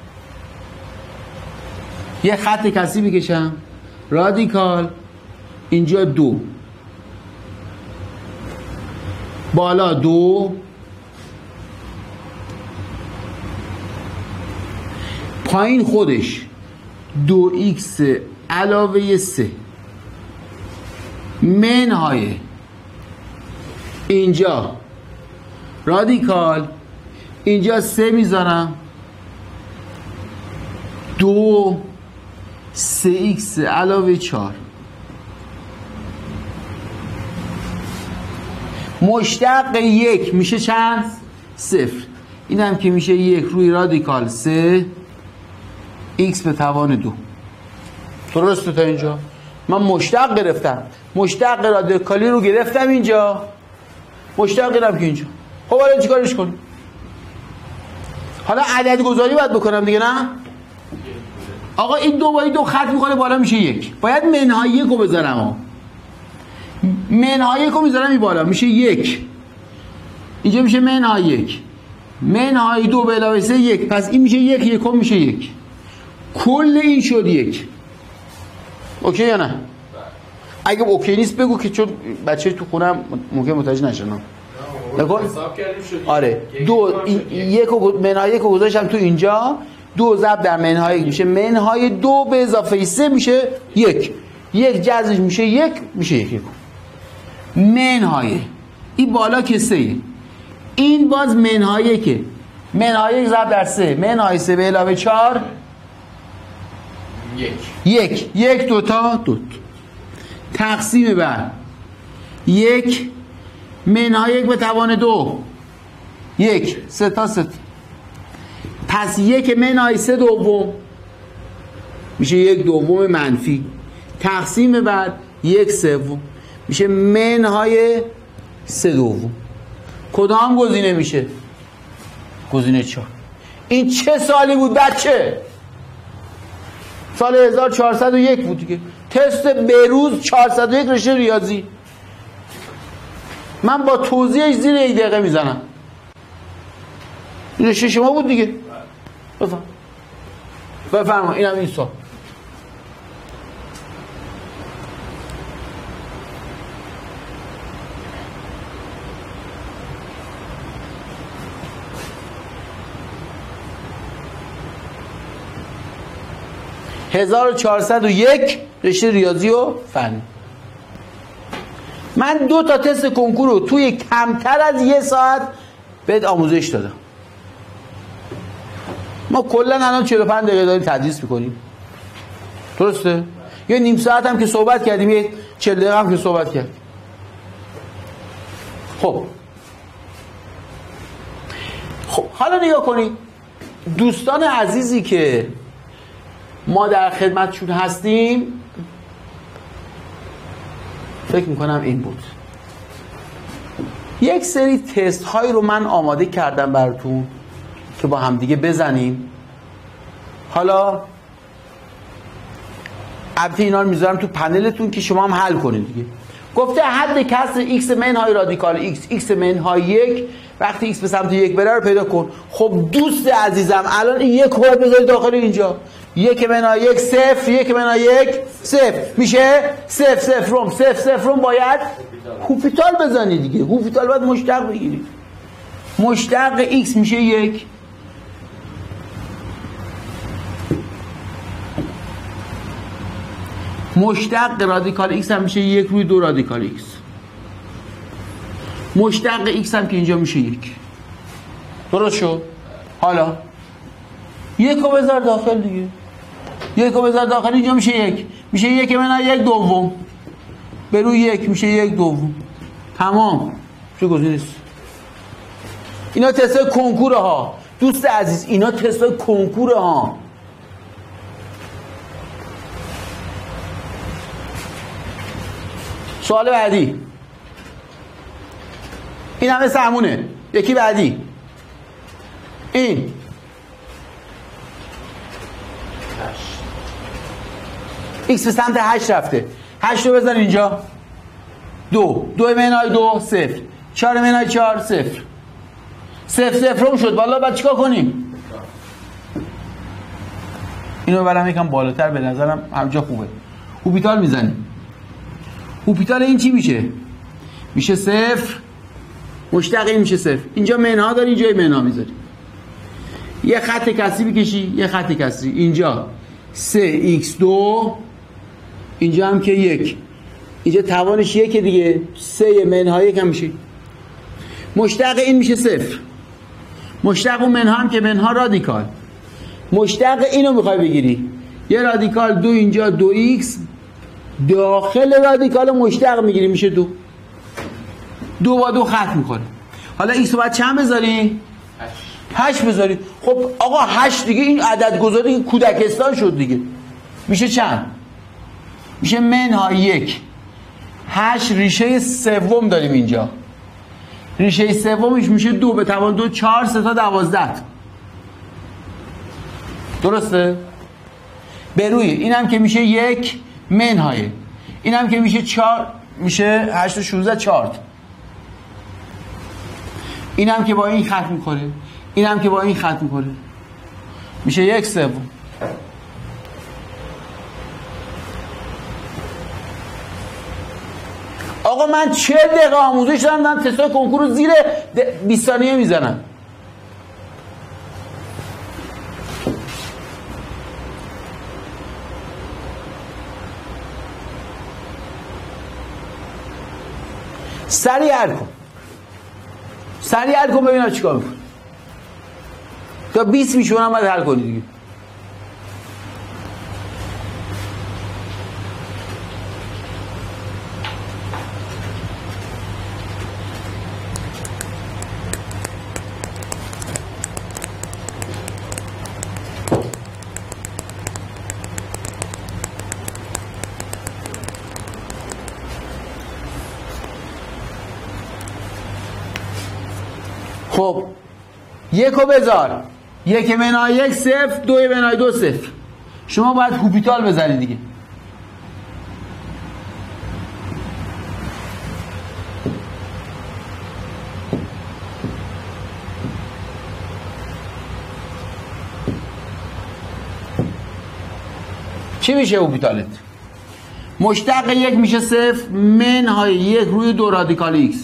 یه خط کسری میکشم. رادیکال اینجا دو، بالا دو، پایین خودش دو ایکس علاوه سه منهای اینجا رادیکال اینجا سه میذارم دو سه ایکس علاوه چهار. مشتق یک میشه چند؟ صفر. این هم که میشه یک روی رادیکال سه ایکس به توان دو. درسته تا اینجا؟ من مشتق گرفتم. مشتق رادیکالی رو گرفتم اینجا. مشتق گرفتم که اینجا. خب حالا چیکارش کنیم؟ حالا عدد گذاری باید بکنم دیگه نه؟ آقا این دو با این دو خط میکنه بالا میشه یک. باید منهای یک رو بذارم. منهای یک رو میذارم این بالا میشه یک. اینجا میشه منهای یک، منهای دو به علاوه سه یک، پس این میشه یک، یکم میشه یک، کل این شد یک. اوکی یا نه؟ اگه اوکی نیست بگو که چون بچه تو خونم ممکن متوجه نشن. نگاه آره دو یک و منهای یک رو گذاشتم تو اینجا، دو ضرب در منهای یک میشه منهای دو به اضافه سه میشه یک، یک جذبش میشه یک، میشه یک یک. منهای این بالا که سه، این باز منهای یکه، منهای یک ضرب در سه، منهای سه به علاوه چهار یک یک، یک دوتا دوت تقسیم بر یک، منهای یک به توان دو یک، سه تا سه تا. پس یک منهای سه دوم میشه یک دوم منفی، تقسیم بر یک سوم میشه منهای سه دوم. کدام گزینه میشه؟ گزینه چهار. این چه سالی بود بچه؟ سال هزار و چهارصد و یک بود دیگه. تست بروز چهارصد و یک رشته ریاضی. من با توضیحش زیر یک دقیقه میزنم. رشته شما بود دیگه. بفهم بفرما اینم این سال. هزار و چهارصد و یک رشته ریاضی و فن. من دو تا تست کنکور رو توی کمتر از یه ساعت بهت آموزش دادم. ما کلا الان چهل و پنج دقیقه داریم تدریس میکنیم، درسته؟ یه نیم ساعت هم که صحبت کردیم، یه چهل دقیقه هم که صحبت کردیم. خب خب حالا نگاه کنید دوستان عزیزی که ما در خدمتشون هستیم، فکر میکنم این بود. یک سری تست هایی رو من آماده کردم براتون که با هم دیگه بزنیم. حالا البته اینا رو میذارم تو پنلتون که شما هم حل کنید دیگه. گفته حد کسر ایکس منهای رادیکال ایکس، ایکس منهای یک وقتی ایکس به سمت یک بره رو پیدا کن. خب دوست عزیزم الان این یک رو بذارید داخل اینجا، یک منهای یک صفر، یک منهای یک صفر میشه صفر صفرم، صفر صفرم باید هوپیتال بزنی دیگه. هوپیتال باید مشتق بگیری. مشتق ایکس میشه یک، مشتق رادیکال ایکس هم میشه یک روی دو رادیکال ایکس، مشتق ایکس هم که اینجا میشه یک. درست شد؟ حالا یک رو بذار داخل دیگه، یک رو بذار داخل اینجا میشه یک، میشه یک منهای یک دوم به روی یک میشه یک دوم. تمام. چه گزینه است؟ اینا تست کنکور ها دوست عزیز، اینا تست کنکور ها. سوال بعدی این همه سهمونه. یکی بعدی این ایکس به سمت هشت رفته، هشت رو بزن اینجا، دو، دو منهای دو صفر، چهار منهای چهار صفر، صفر صفرم شد. بالا بعد چیکار کنیم؟ اینو برام یکم بالاتر، به نظرم همجا خوبه. هوپیتال میزنیم. هوپیتال این چی میشه؟ میشه صفر، مشتق این میشه صفر. اینجا منها داری، اینجا منها میذاری. یه خط کسری بکشی، یه خط کسری اینجا سه ایکس دو، اینجا هم که یک، اینجا توانش یکه دیگه، سه منها یک هم میشه. مشتق این میشه صفر، مشتق اون منها هم که منها رادیکال. مشتق اینو میخوای بگیری، یه رادیکال دو اینجا، دو ایکس داخل رادیکال مشتق میگیری میشه دو، دو با دو خط میکنه. حالا ایکس رو باید چند بذاری؟ هشت بذاری. خب آقا هشت دیگه این عدد گذاری کودکستان شد دیگه. میشه چند؟ میشه منهای یک. هشت ریشه سوم داریم اینجا، ریشه سومش میشه دو به توان دو، چهار، سه تا دوازده. درسته؟ به روی اینم که میشه یک منهای، اینم که میشه چهار، میشه هشت و شونزده، چهار. این هم که با این خط میخوره، این هم که با این خط میخوره، میشه یک سوم. آقا من چه دقیقه آموزش دارم، دارم تستای کنکور رو زیر بیست ثانیه میزنم. سریع حل کن، سریع حل کن ببینم چیکار میکنی. تا بیست میشونم باید حل کنی دیگه. خب یک رو بذار، یک منهای یک صفر، دوی منهای دو صفر. شما باید هوپیتال بزنید دیگه. چی میشه هوپیتالت؟ مشتق یک میشه صفر منهای یک روی دو رادیکال ایکس.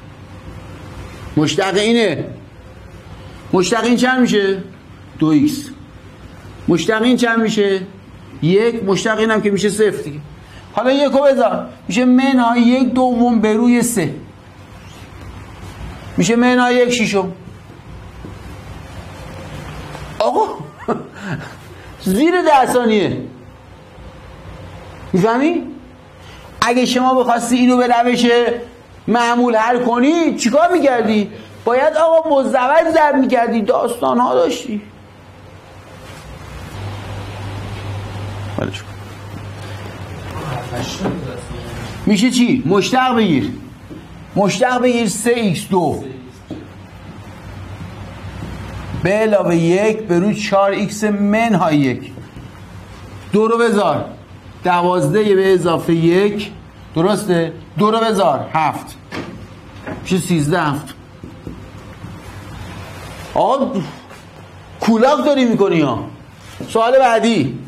مشتق اینه، مشتق این چند میشه؟ دو ایکس. مشتق این چند میشه؟ یک. مشتق این هم که میشه صفر دیگه. حالا یک رو بذار، میشه منهای یک دوم به روی سه، میشه منهای یک شیشم. آقا زیر ده ثانیه میفهمی؟ اگه شما بخواستی اینو به روش معمول حل کنی چیکار میکردی؟ باید آقا مزدوج ضرب میکردی، داستان ها داشتی. میشه چی؟ مشتق بگیر، مشتق بگیر سه ایکس دو به علاوه یک به روی چهار ایکس منهای یک. دو رو بذار، دوازده به اضافه یک، درسته؟ دو رو بذار، هفت، میشه سیزده. هفت. آقا کولاک داری میکنی ها. سوال بعدی.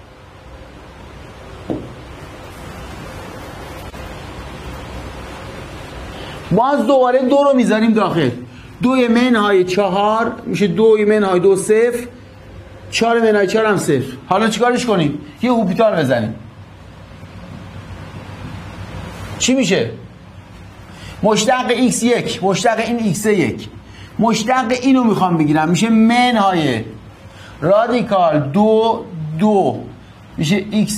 باز دوباره دو رو میذاریم داخل. دوی منهای چهار میشه دوی منهای دو صفر، چهار منهای چهار هم صفر. حالا چیکارش کنیم؟ یه هوپیتال بزنیم. چی میشه؟ مشتق ایکس یک، مشتق این ایکس یک، مشتق اینو میخوام بگیرم، میشه منهای رادیکال دو دو، میشه ایکس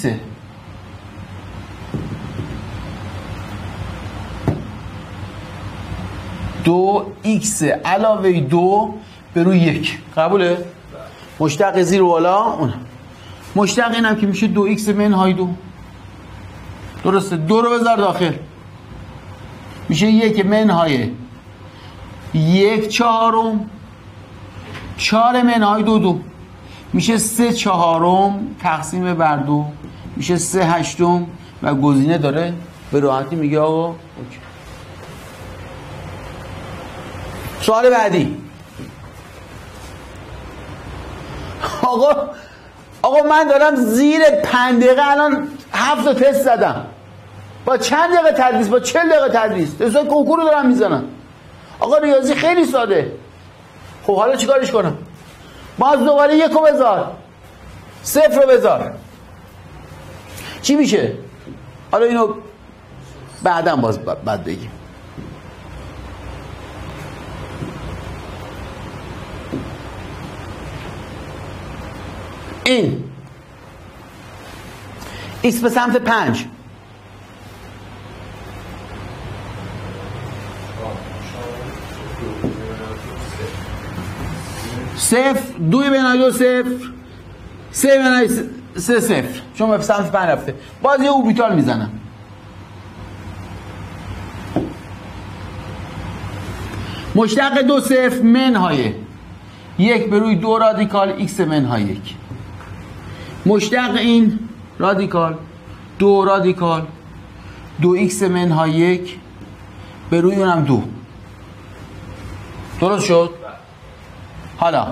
دو ایکس علاوه دو به روی یک. قبوله؟ مشتق زیر بالا اون. مشتق اینم که میشه دو ایکس منهای دو. درسته؟ دو رو بذار داخل، میشه یک منهای یک چهارم، چهار منهای دو دو، میشه سه چهارم تقسیم بر دو، میشه سه هشتم و گزینه داره. به راحتی میگه آقا اوکی. سوال بعدی. آقا آقا من دارم زیر پنج دقیقه الان هفت تا تست زدم، با چند دقیقه تدریس، با چهل دقیقه تدریس، تستای کنکور رو دارم میزنم. آقا ریاضی خیلی ساده. خب حالا چیکارش کنم؟ باز دوباره یک رو بذار، صفر رو بذار، چی میشه؟ حالا اینو بعداً باز بعد بگیم. این ایکس به سمت پنج، صفر، دوی بینای دو صفر، سه بینای سه صفر، چون به سمت پنج رفته. باز یه اوبیتال میزنم. مشتق دو صفر منهای یک به روی دو رادیکال ایکس منهای یک. مشتق این رادیکال دو رادیکال دو ایکس منهای یک به روی اونم دو. درست شد؟ حالا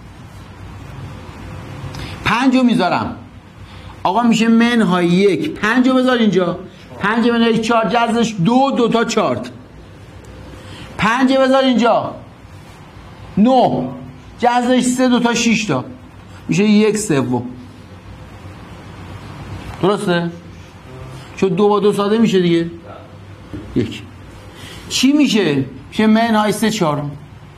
پنج رو میذارم آقا، میشه منهای یک. پنج رو بذار اینجا، پنج منهای یک چهار، جذرش دو، دو تا چهار. پنج بذار اینجا، نو، جذرش سه، دو تا شیش تا، میشه یک سوم. درسته؟ چون دو با دو ساده میشه دیگه یک. چی میشه؟ میشه منهای سه چهارم.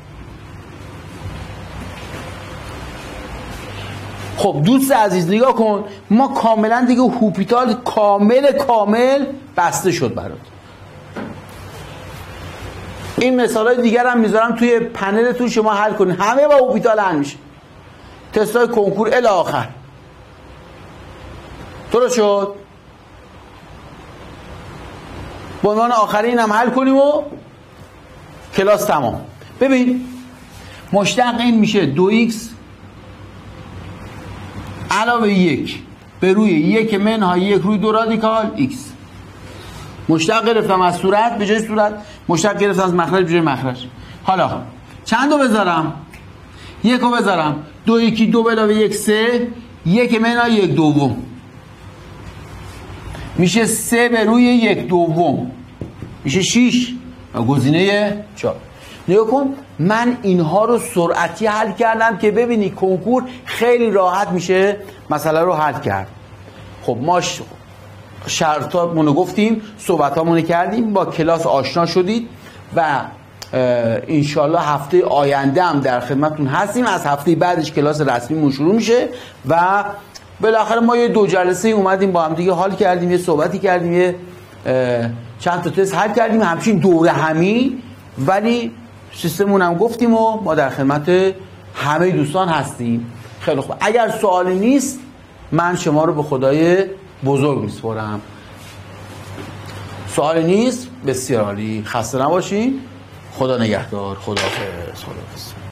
خب دوست عزیز نگاه کن، ما کاملا دیگه هوپیتال کامل کامل بسته شد برات. این مثالای دیگر هم میذارم توی پنلتون، شما حل کنید، همه با هوپیتال حل میشه، تستای کنکور الی آخر. درست شد؟ به عنوان آخرین هم حل کنیم و کلاس تمام. ببین مشتق این میشه دو ایکس علاوه یک به روی یک منهای یک روی دو رادیکال ایکس. مشتق گرفتم از صورت به جای صورت، مشتق گرفتم از مخرج به جای مخرج. حالا چند رو بذارم؟ یک رو بذارم، دو یکی دو علاوه یک سه، یک منهای یک دوم میشه سه به روی یک دوم میشه شیش و گزینه چهار. نگاه کن من اینها رو سرعتی حل کردم که ببینی کنکور خیلی راحت میشه مسئله رو حل کرد. خب ما شرطامون رو گفتیم، صحبتامون رو کردیم، با کلاس آشنا شدید و انشالله هفته آینده هم در خدمتتون هستیم. از هفته بعدش کلاس رسمیمون شروع میشه و بالاخره ما یه دو جلسه اومدیم با هم دیگه حال کردیم، یه صحبتی کردیم، یه چند تا تست حل کردیم، همچین دوره همی، ولی سیستممون هم گفتیم و ما در خدمت همه دوستان هستیم. خیلی خوب، اگر سوالی نیست من شما رو به خدای بزرگ میسپارم. سوالی نیست؟ بسیار عالی، خسته نباشین، خدا نگهدار، خداحافظ. خداحافظ.